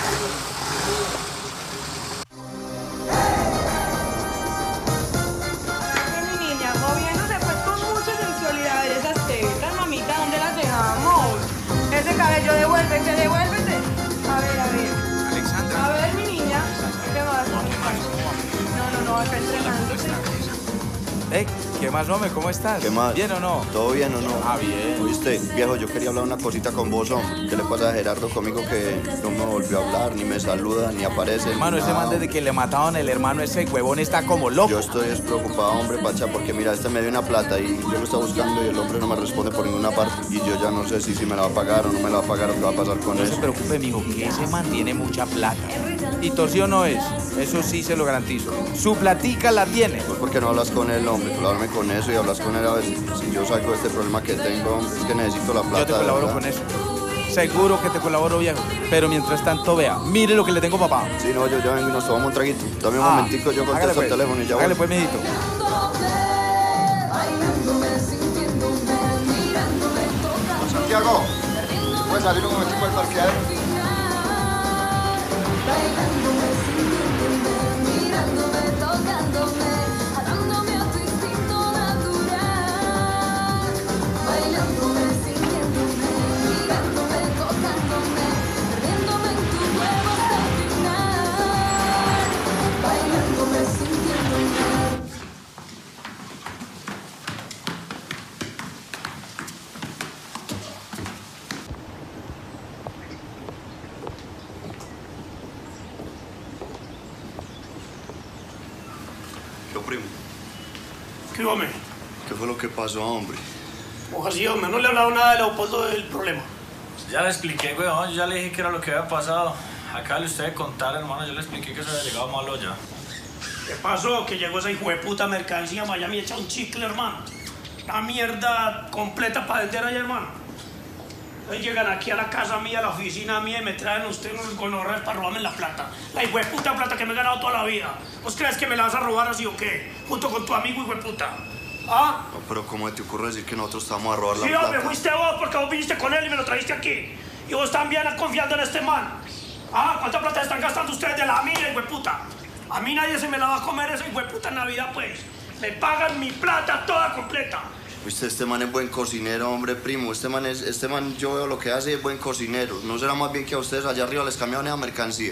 Mi niña, moviéndose pues con mucha sensualidad de esas tetas, mamita, ¿dónde las dejamos? Ese cabello, devuélvete, devuélvete. A ver, a ver. Alexandra. A ver, mi niña, ¿qué vas? No, no, no, acá entrenándose. Ey, ¿qué más, hombre? ¿Cómo estás? ¿Qué más? ¿Bien o no? ¿Todo bien o no? Ah, bien. Oíste, viejo, yo quería hablar una cosita con vos, hombre. ¿Qué le pasa a Gerardo conmigo que no me volvió a hablar, ni me saluda, ni aparece? Hermano, ni ese nada? man desde que le mataron el hermano, ese huevón está como loco. Yo estoy despreocupado, hombre, Pacha, porque mira, este me dio una plata y yo lo estaba buscando y el hombre no me responde por ninguna parte. Y yo ya no sé si, si me la va a pagar o no me la va a pagar o qué va a pasar con No eso. se preocupe, mijo, que ese man tiene mucha plata. Y torsión no es, eso sí se lo garantizo. Su platica la tiene. Pues porque no hablas con él, hombre, colabórame con eso y hablas con él a ver si, si yo salgo de este problema que tengo, es que necesito la plata. Yo te colaboro ¿verdad? con eso. Seguro que te colaboro, viejo. Pero mientras tanto, vea, mire lo que le tengo, papá. Sí, no, yo ya vengo y nos tomamos un traguito. Dame un Ah, momentico, yo contesto hágale, pues. el teléfono y ya voy. Hágale pues, mijito. Santiago, ¿puedes salir un momentico del parqueadero? Yo, primo, ¿Qué hombre? ¿qué fue lo que pasó, hombre? Ojalá sí, hombre, no le he hablado nada de Leopoldo del problema. Ya le expliqué, weón. Yo ya le dije que era lo que había pasado. Acá le usted de contar, hermano. Yo le expliqué que eso había llegado malo ya. ¿Qué pasó? Que llegó esa hijueputa mercancía a Miami hecha un chicle, hermano. Una mierda completa para vender allá, hermano. Entonces llegan aquí a la casa mía, a la oficina mía y me traen usted unos gonorreas para robarme la plata. La hijueputa plata que me he ganado toda la vida. ¿Vos crees que me la vas a robar así o qué? Junto con tu amigo, hijueputa. ¿Ah? No, pero ¿cómo te ocurre decir que nosotros estamos a robar la Sí, plata? hombre, fuiste vos porque vos viniste con él y me lo trajiste aquí. Y vos también confiando en este man. Ah, ¿cuánta plata están gastando ustedes de la mía, hijueputa? A mí nadie se me la va a comer esa hijueputa en Navidad, pues. Me pagan mi plata toda completa. Viste, este man es buen cocinero, hombre, primo. Este man, es, este man yo veo lo que hace y es buen cocinero. ¿No será más bien que a ustedes allá arriba les cambiaban esa mercancía?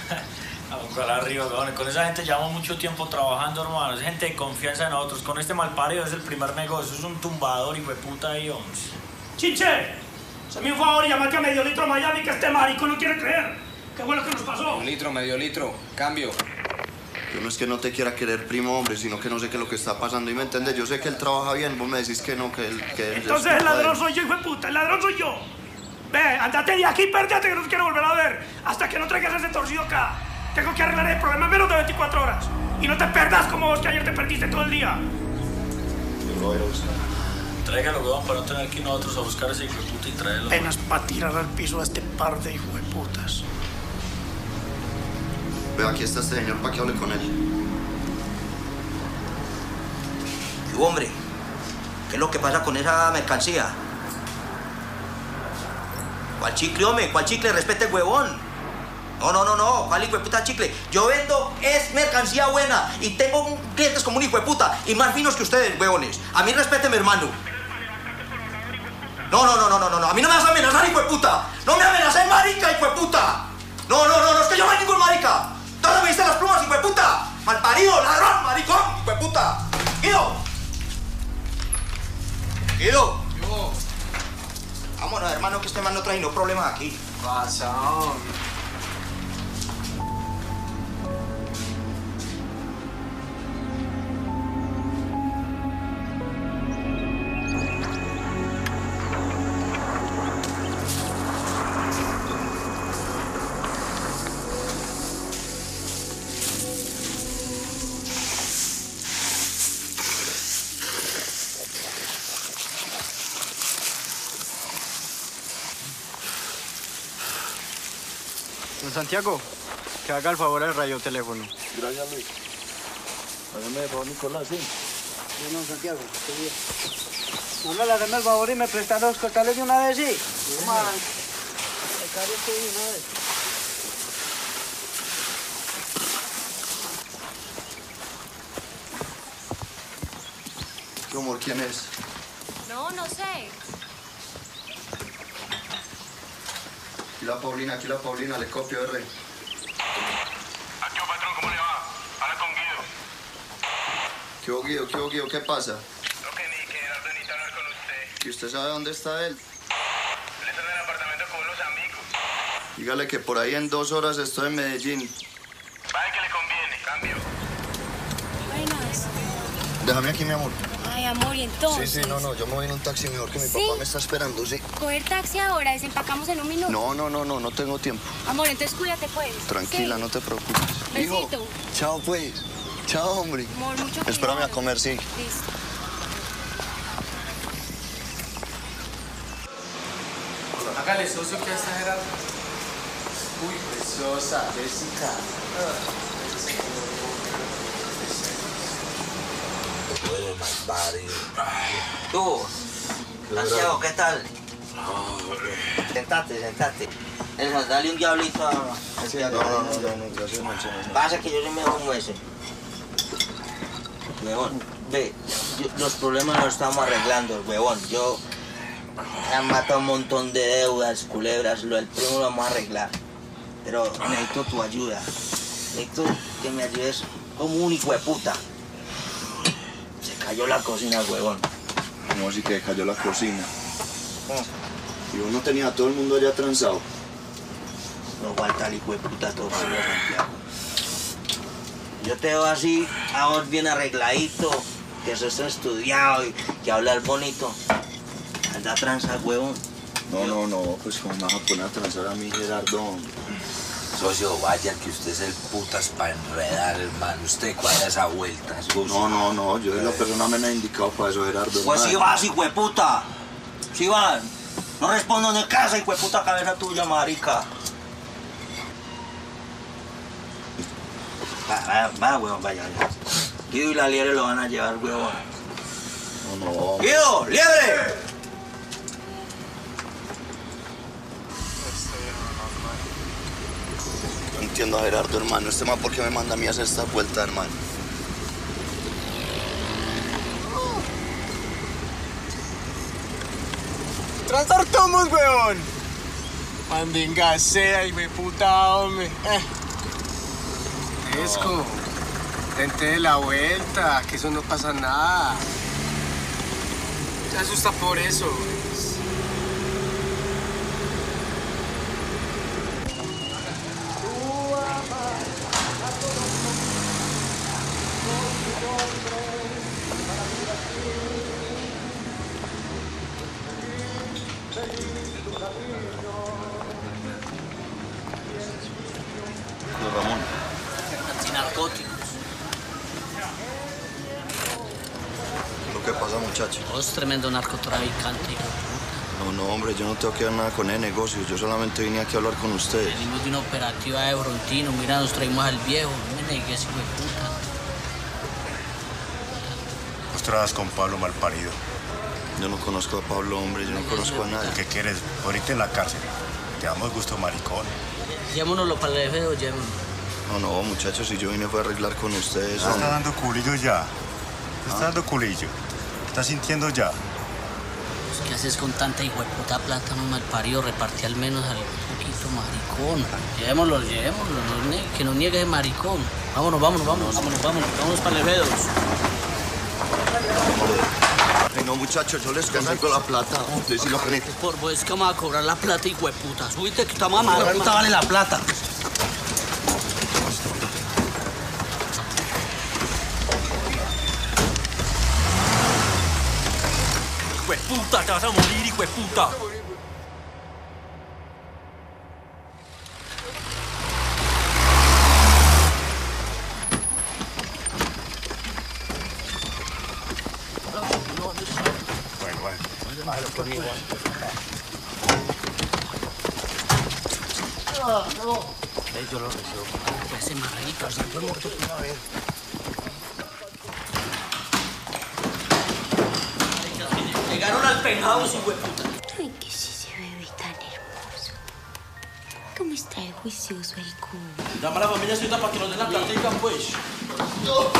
Ojalá arriba, weón. Con esa gente llevamos mucho tiempo trabajando, hermano. Es gente de confianza en nosotros. Con este malparido es el primer negocio. Es un tumbador, hijo de puta ahí, hombre. ¡Chinche! Hazme un favor y llamate a medio litro a Miami que este marico no quiere creer. ¿Qué fue lo que nos pasó? Un litro, medio litro. Cambio. Yo no es que no te quiera querer, primo, hombre, sino que no sé qué es lo que está pasando. ¿Y me entiendes? Yo sé que él trabaja bien, vos me decís que no, que él... Que él Entonces el ladrón soy yo, hijo de puta. El ladrón soy yo. Ve, andate de aquí, perdete que no te quiero volver a ver. Hasta que no traigas ese torcido acá. Tengo que arreglar el problema en menos de veinticuatro horas. Y no te perdas como vos que ayer te perdiste todo el día. Yo lo voy a buscar. Tráigalo, weón, para no tener que ir nosotros a buscar a ese hijo de puta y traerlo. Apenas para tirar al piso a este par de hijo de putas. Ve, aquí está este señor para que hable con él. Y hombre, ¿qué es lo que pasa con esa mercancía? ¿Cuál chicle, hombre? ¿Cuál chicle? Respete el huevón. No, no, no, no. ¿Cuál hijo de puta chicle? Yo vendo es mercancía buena y tengo clientes como un hijo de puta y más finos que ustedes, huevones. A mí respéteme, hermano. No, no, no, no, no, no, no. A mí no me vas a amenazar, hijo de puta. No me amenaces, marica, hijo de puta. No, no, no, no, es que yo no hay ningún marica. ¿Dónde me diste las plumas, hijo de puta? Malparido, ladrón, maricón, hijo de puta. Guido. Guido. Yo. Vámonos, hermano, que este man no trae no problemas aquí. Pasa, hombre. Don Santiago, que haga el favor al radioteléfono. Gracias, Luis. Hágame el favor, Nicolás, sí. Sí, don Santiago, estoy bien. No me la deme el favor y me presta los costales de una vez, sí. Toma. El carro estoy de una vez. ¿Qué amor? ¿Quién es? No, no sé. Aquí la Paulina, aquí la Paulina, le copio, R. Aquí, patrón, ¿cómo le va? Habla con Guido. ¿Qué hubo, Guido? ¿Qué hubo, Guido? ¿Qué pasa? No, que ni que Gerardo necesita hablar con usted. ¿Y usted sabe dónde está él? Él está en el apartamento con unos amigos. Dígale que por ahí en dos horas estoy en Medellín. Vaya que le conviene, cambio. Buenas. Déjame aquí, mi amor. Ay, amor, ¿y entonces? Sí, sí, no, no, yo me voy en un taxi mejor que mi ¿Sí? papá me está esperando, sí. Coger taxi ahora, desempacamos en un minuto. No, no, no, no, no tengo tiempo. Amor, entonces cuídate, pues. Tranquila, Sí. no te preocupes. Besito. Hijo, chao, pues. Chao, hombre. Amor, mucho Espérame cuidado. a comer, sí. Listo. Hágale socio que está Gerardo. Uy, preciosa, Jessica. Huele más válido. Tú, Santiago, ¿qué tal? Sentate, sentate. Elsa, dale un diablito a... No, no, no, no, no, gracias, Marcelo. Pasa que yo soy mejor como ese. Huevón, ve, yo- los problemas los estamos arreglando, huevón. Yo me han matado un montón de deudas, culebras, lo del primo lo vamos a arreglar. Pero necesito tu ayuda. Necesito que me ayudes como un hijo de puta. Se cayó la cocina, huevón. No, sí que cayó la cocina. Y uno tenía a todo el mundo allá transado. No falta el hijo de puta todo, Santiago. Yo te veo así, a vos bien arregladito, que sos estudiado y que hablas bonito. Anda tranza, huevón. No, no, no, pues como me vas a poner a transar a mi Gerardo. Socio, vaya que usted es el putas para enredar, hermano. Usted cuadra esa vuelta, socio. No, no, no, yo soy la persona menos indicada para eso, Gerardo. Pues hermano. si vas, hijo de puta. Si vas. No respondo ni casa, hijo de puta cabeza tuya, marica. Va, va, va, huevón, vaya, vaya. Guido y la liebre lo van a llevar, huevón. No, no. ¡Guido, liebre! No entiendo a Gerardo, hermano. Este man, ¿por qué me manda a mí a hacer esta vuelta, hermano? ¡Transartamos, weón! Mandinga sea, hijo de puta, hombre. Eh. Esco, tente de la vuelta, que eso no pasa nada. Se asusta por eso. Ramón. Antinarcóticos. ¿Lo que pasa, muchacho? Vos tremendo narcotraficante. No, no, hombre, yo no tengo que ver nada con el negocio. Yo solamente vine aquí a hablar con ustedes. Venimos de una operativa de Brontino. Mira, nos traímos al viejo. No me negues, hijo de puta. Vos trabajas con Pablo Malparido. Yo no conozco a Pablo, hombre, yo no conozco a nadie. ¿Qué quieres? Ahorita en la cárcel. Te damos gusto, maricón. Llevémonoslo para el F o llevémonos. No, no, muchachos, si yo vine fue a arreglar con ustedes. Te está hombre. dando culillo ya. Te está dando culillo. ¿Estás sintiendo ya? Pues, ¿qué haces con tanta hijo de puta plata, no malparido? Repartí al menos al poquito, maricón. Llevémoslo, llevémoslo. No nie- que no niegue ese maricón. Vámonos, vámonos, vámonos, vámonos, vámonos. Vámonos para el F dos. Ay, no, muchachos, yo les consigo la plata. Les lo que Por vos es que vamos a cobrar la plata, hijo de puta. Súbite que estamos a más. puta vale la plata. Hijo de puta, te vas a morir, hijo de puta. Bueno, bueno. Ah, no. Yo lo recibo. Ese marrito, así todo muerto. A ver. Llegaron al penthouse, hijo de puta. Ay, qué es ese bebé tan hermoso. ¿Cómo está de juicioso el cubo? Llama a la familia Cita para que nos den la platica, pues. No.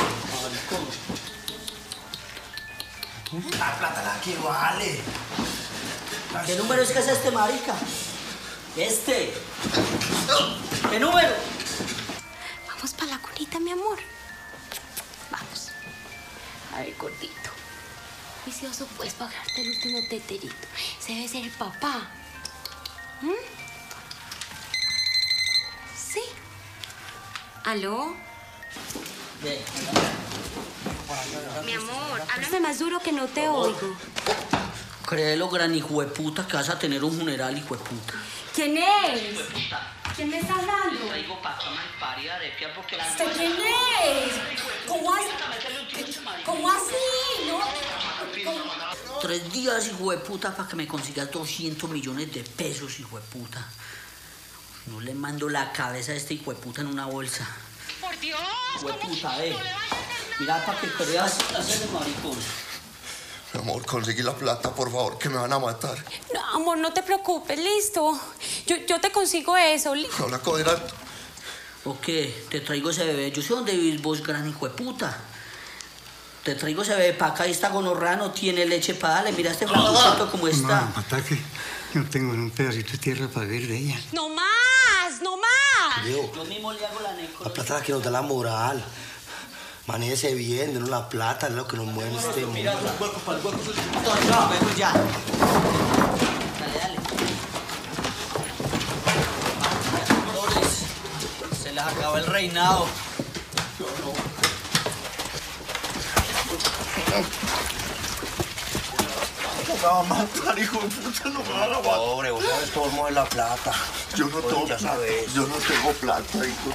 La plata la que vale. ¿Qué número es que es este, marica? Este. ¿Qué número? Vamos para la cunita, mi amor. Vamos. A ver, gordito. Juicioso, puedes pagarte el último teterito. Ese debe ser el papá. ¿Mm? Sí. ¿Aló? Ve. Mi amor, háblame más duro que no te oigo. Créelo, gran hijo de puta, que vas a tener un funeral, hijo de puta. ¿Quién es? ¿Quién me está hablando? Traigo pa' acá malparida de pia porque la... ¿Usted quién es? ¿Cómo así? ¿Cómo así? ¿No? ¿Cómo? Tres días, hijo de puta, para que me consigas doscientos millones de pesos, hijo de puta. No le mando la cabeza a este hijo de puta en una bolsa. Por Dios. Hijo de puta, eh. Mira, para que creas hacer el maricón. Mi amor, conseguí la plata, por favor, que me van a matar. No, amor, no te preocupes, listo. Yo, yo te consigo eso, listo. No la cogerán. ¿O qué? Te traigo ese bebé. Yo sé dónde vivís vos, gran hijo de puta. Te traigo ese bebé para acá y está gonorrea, no tiene leche para darle. Mira este flacuchito cómo está. No, ataque. Yo tengo un pedacito de tierra para vivir de ella. No más, no más. Leo, Yo mismo le hago la necro. la plata es la que nos da la moral. Manéjese bien, denos la plata, es lo que nos mueve en este mundo. Mira, para el hueco, para el hueco. No, hueco ya. Dale, dale. Flores, se les acabó el reinado. No me va a matar, hijo de puta, no me van a matar. Pobre, vos sabes cómo mueve la plata. Yo no tengo ya plata, sabes. yo no tengo plata, hijo.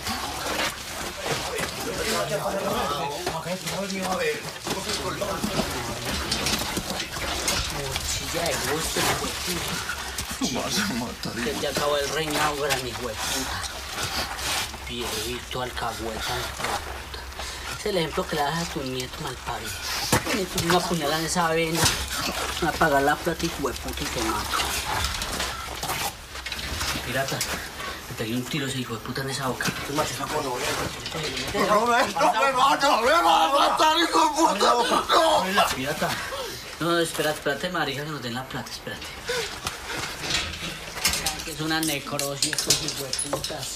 Mochilla de gusto, hijo de puta. Me vas a matar, Que hijo. te acabó el reinado, gran hijo de puta. Viejito, alcahueta, hijo de puta. Es el ejemplo que le das a tu nieto malparido. Le una puñalada en esa vena, a pagar la plata, hijo de puta, y te mato. Pirata, le pegué un tiro a ese hijo de puta en esa boca. Tú me haces una cosa, No me, no me mata, me va a matar, hijo de puta. No. Pirata. No, no, espérate, espérate, marica, que nos den la plata, espérate. Que es una necrosis, estos hijos de putas.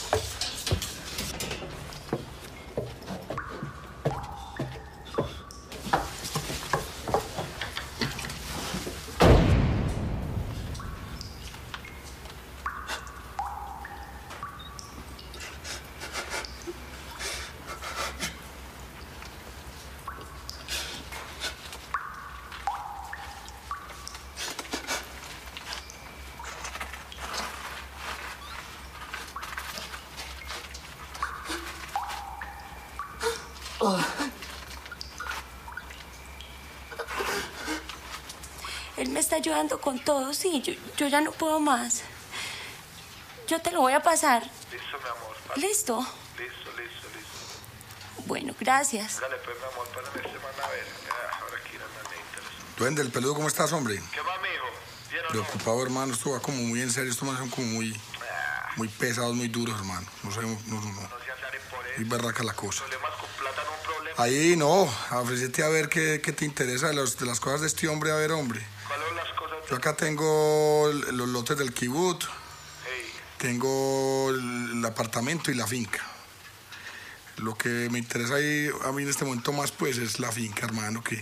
Él me está ayudando con todo, sí. Yo, yo ya no puedo más. Yo te lo voy a pasar. Listo, mi amor. ¿Listo? Listo, listo, listo. Bueno, gracias. Dale, pues, mi amor, pásame este man a ver. Ah, ahora quiero la neta. Duende, el peludo, ¿cómo estás, hombre? ¿Qué va, mijo? ¿Bien o no? Preocupado, hermano. Esto va como muy en serio. Estos manes son como muy, muy pesados, muy duros, hermano. No sé, no, no, no. Muy berraca la cosa. Problemas con plata, no un problema. Ahí no, ofrecete a ver qué, qué te interesa de, los, de las cosas de este hombre, a ver, hombre. ¿Cuáles son las cosas? Yo acá tengo el- los lotes del kibut, Hey, tengo el apartamento y la finca. Lo que me interesa ahí a mí en este momento más, pues, es la finca, hermano, que...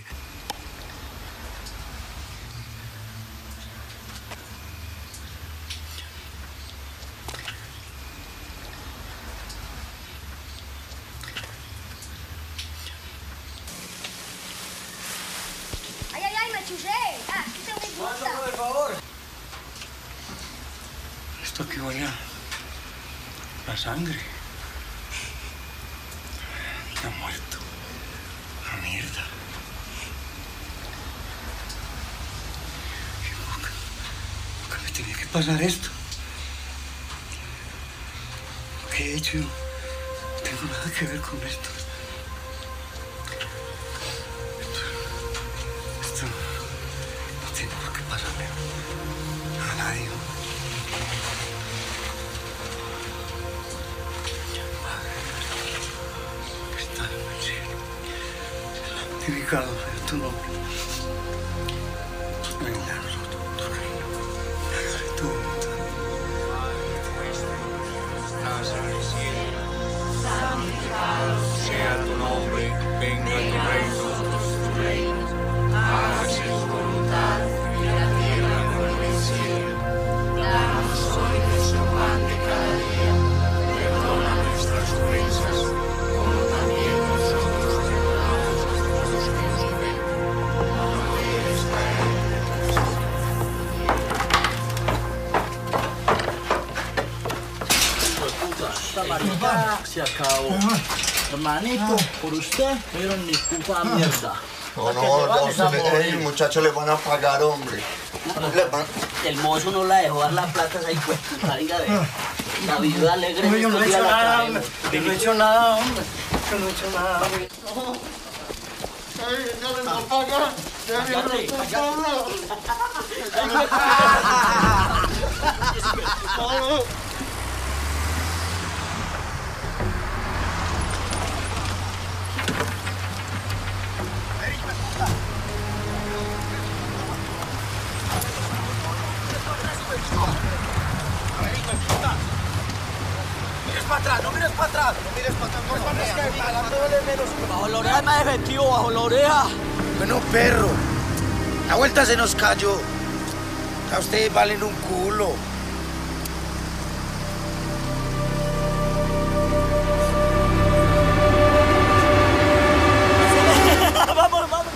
Ay, ay, ay, me chusé. Ah, quítame mi puta. por favor. Esto que huele a la sangre. Está muerto. La mierda. ¿Por qué me tenía que pasar esto? Ok. que he hecho, yo no tengo nada que ver con esto. Esto, esto no tiene por qué pasarle a nadie. Que está en el cielo, santificado sea tu nombre. Venga a nosotros tu reino. Hágase tu voluntad. Estás en el cielo, santificado sea tu nombre, venga tu reino, tu reino, hágase tu voluntad, en la tierra como en el cielo. Danos hoy nuestro pan de cada día, perdona nuestras ofensas, como también nosotros perdonamos a los que nos ofenden. No nos dejes caer en tentación. Esta marica se acabó. Hermanito, por usted, pero ni puta mierda. No, no, no, se le, el muchacho le van a pagar, hombre. Le van... El mozo no la dejó dar la plata a esa hijo de puta, diga de la vida alegre. No, yo no he hecho nada, hombre. Yo no he hecho nada, hombre. Yo no he hecho nada, hombre. Ay, no les va a pagar. Ya me Cállate, Pablo. Mires para atrás, no mires para atrás. No mires para atrás. No, no, no, es que adelante duele menos. Bajo la oreja es más efectivo, bajo la oreja. Bueno, perro. La vuelta se nos cayó. A ustedes valen un culo. Vamos, vamos.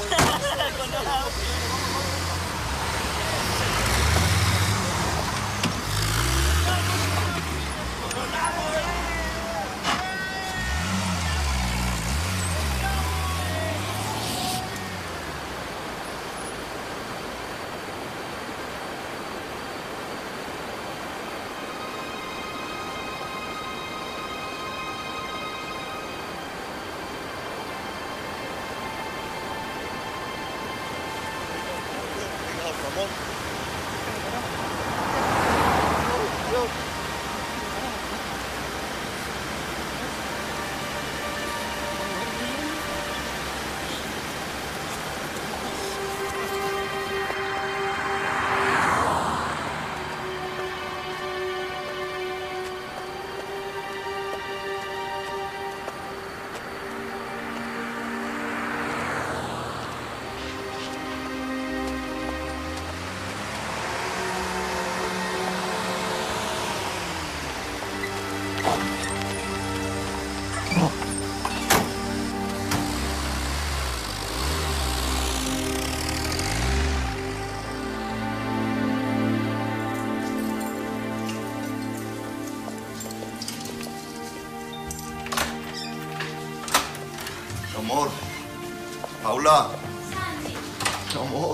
Amor. Paula. Mi amor.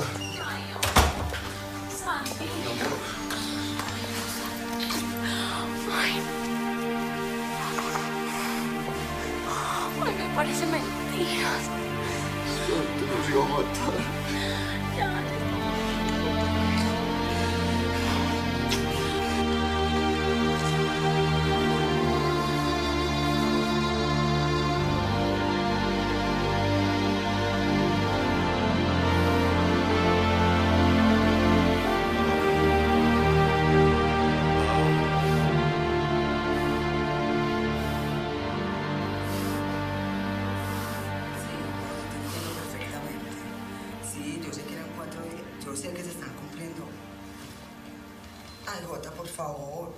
Mi amor. Ay. Ay, me parece mentira. Te los iba a matar. Ya. Sí, yo sé que eran cuatro días. Yo sé que se están cumpliendo. Ay, Jota, por favor.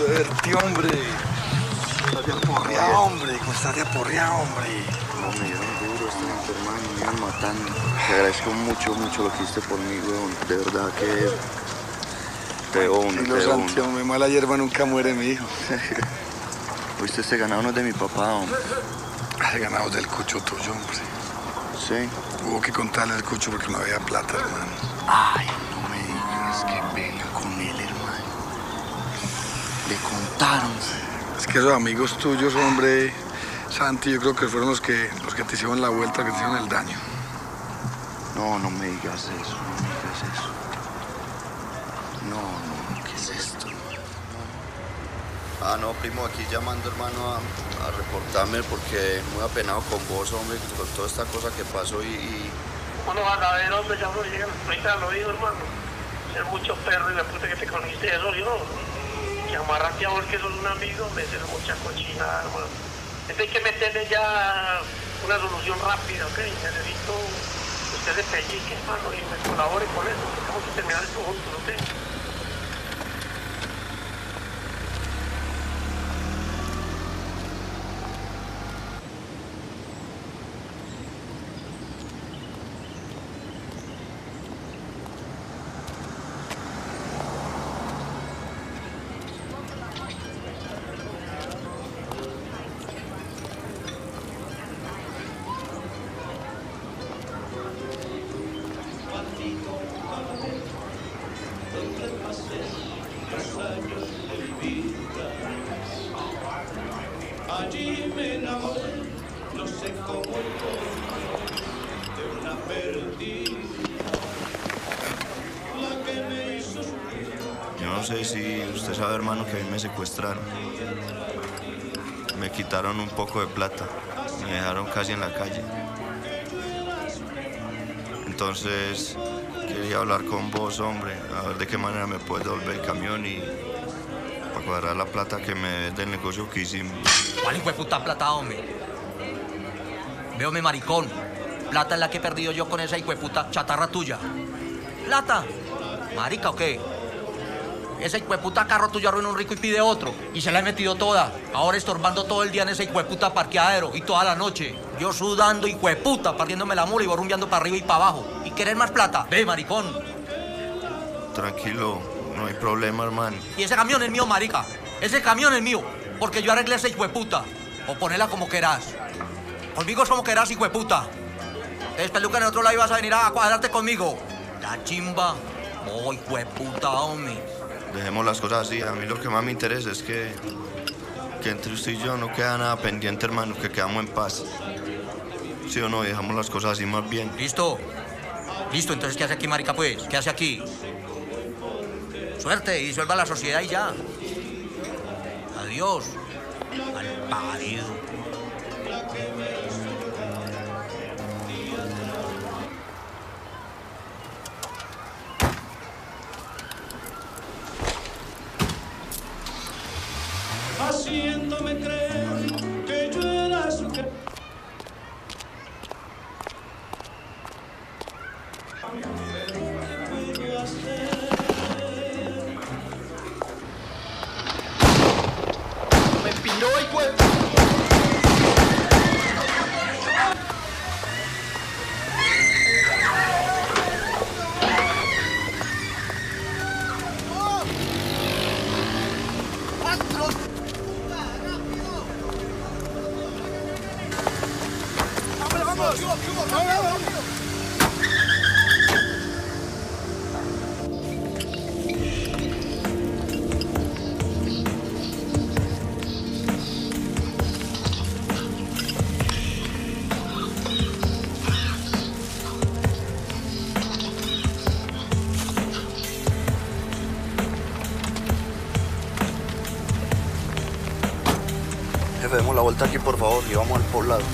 gusto de verte, hombre. Estás de aporreado, hombre. ¿Cómo estás de aporreado, hombre? No, me dieron duro esta gente, hermano. Me iban matando. Te agradezco mucho, mucho lo que hiciste por mí, weón. De verdad que... Te debo uno, Y te los debo uno. Santiago, mala hierba nunca muere, mi hijo. Oíste, este ganado no es de mi papá, hombre. El ganado del cucho tuyo, hombre. Sí. Hubo que contarle al cucho porque no había plata, hermano. Ay, no me digas, qué pena con él, hermano. Le contaron. Es que esos amigos tuyos, hombre, Santi, yo creo que fueron los que, los que te hicieron la vuelta, que te hicieron el daño. No, no me digas eso, no me digas eso. No, no, ¿qué es esto? Ah, no, primo, aquí llamando, hermano, a, a reportarme porque muy apenado con vos, hombre, con toda esta cosa que pasó y... y... ¿Cómo no vas a ver, hombre? Ya no llegan, ahorita lo digo, hermano. Ser mucho perro y la puta que te conociste eso, yo. Que amarrate a vos que sos un amigo, me haces mucha cochinada, hermano. Entonces hay que meterle ya una solución rápida, ¿ok? Necesito que usted se pellique, hermano, y me colabore con eso. Tenemos que terminar esto juntos, ¿ok? Allí me enamoré, no sé cómo de una perdida, la que me hizo sufrir. Yo no sé si usted sabe, hermano, que a mí me secuestraron. Me quitaron un poco de plata. Me dejaron casi en la calle. Entonces, quería hablar con vos, hombre, a ver de qué manera me puedes devolver el camión y para cuadrar la plata que me des del negocio que hicimos. ¿Cuál hijo de puta plata, hombre? Véome, maricón. Plata es la que he perdido yo con esa hijo de puta chatarra tuya. ¿Plata? ¿Marica o qué? Ese hijo de puta carro tuyo arruina un rico y pide otro. Y se la he metido toda. Ahora estorbando todo el día en ese hijo de puta parqueadero. Y toda la noche. Yo sudando, hijo de puta, partiéndome la mula y borrumbeando para arriba y para abajo. ¿Y querés más plata? Ve, maricón. Tranquilo, no hay problema, hermano. Y ese camión es mío, marica. Ese camión es mío. Porque yo arreglé ese hijo de puta. O ponela como querás. Conmigo es como querás, hijo de puta. Es peluca en otro lado y vas a venir a cuadrarte conmigo. La chimba. Oh, hijo de puta, hombre. Dejemos las cosas así. A mí lo que más me interesa es que, que entre usted y yo no queda nada pendiente, hermano, que quedamos en paz. ¿Sí o no? Dejamos las cosas así más bien. ¿Listo? Listo, entonces, ¿qué hace aquí, marica, pues? ¿Qué hace aquí? Suerte y disuelva la sociedad y ya. Adiós. Al parido. Haciéndome creer que yo era su que... Me pilló, hijo de... Jefe, demos la vuelta aquí, por favor, y vamos al poblado.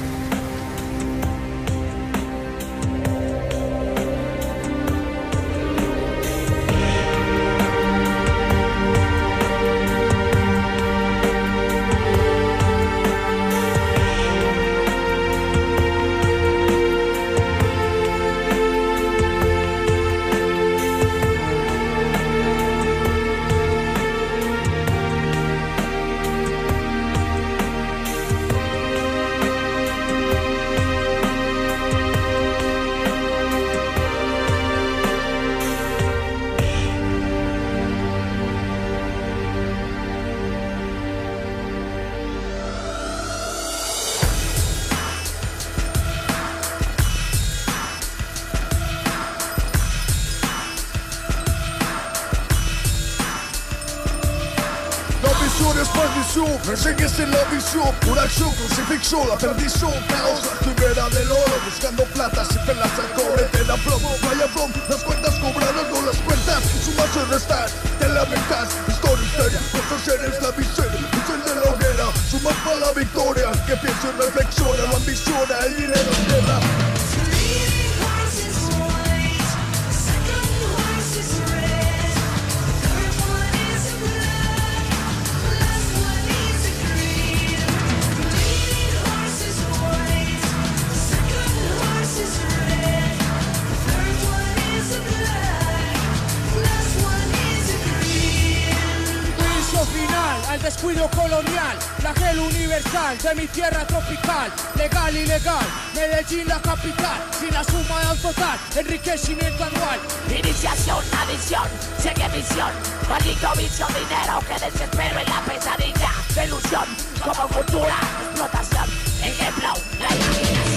es maldición, me enseñes en la visión. Una acción, crucifixión, la perdición, caos, la quimera del oro. Buscando plata, sin pelas al cobre, te da plomo. Vaya plomo, las cuentas cobradas, no las cuentas. Sumas y restas, te lamentas. Historia, historia, cosas eres la miseria. Dicen de la hoguera, sumas para la victoria. Que pienso y reflexiona, lo ambiciona, el dinero es guerra. Final al descuido colonial, la gel universal de mi tierra tropical, legal y ilegal, Medellín la capital, sin la suma del total, enriquecimiento anual. Iniciación, adición, sigue visión, maldito vicio, dinero que desespero en la pesadilla, de ilusión, como cultura, explotación, ejemplo, la imaginación.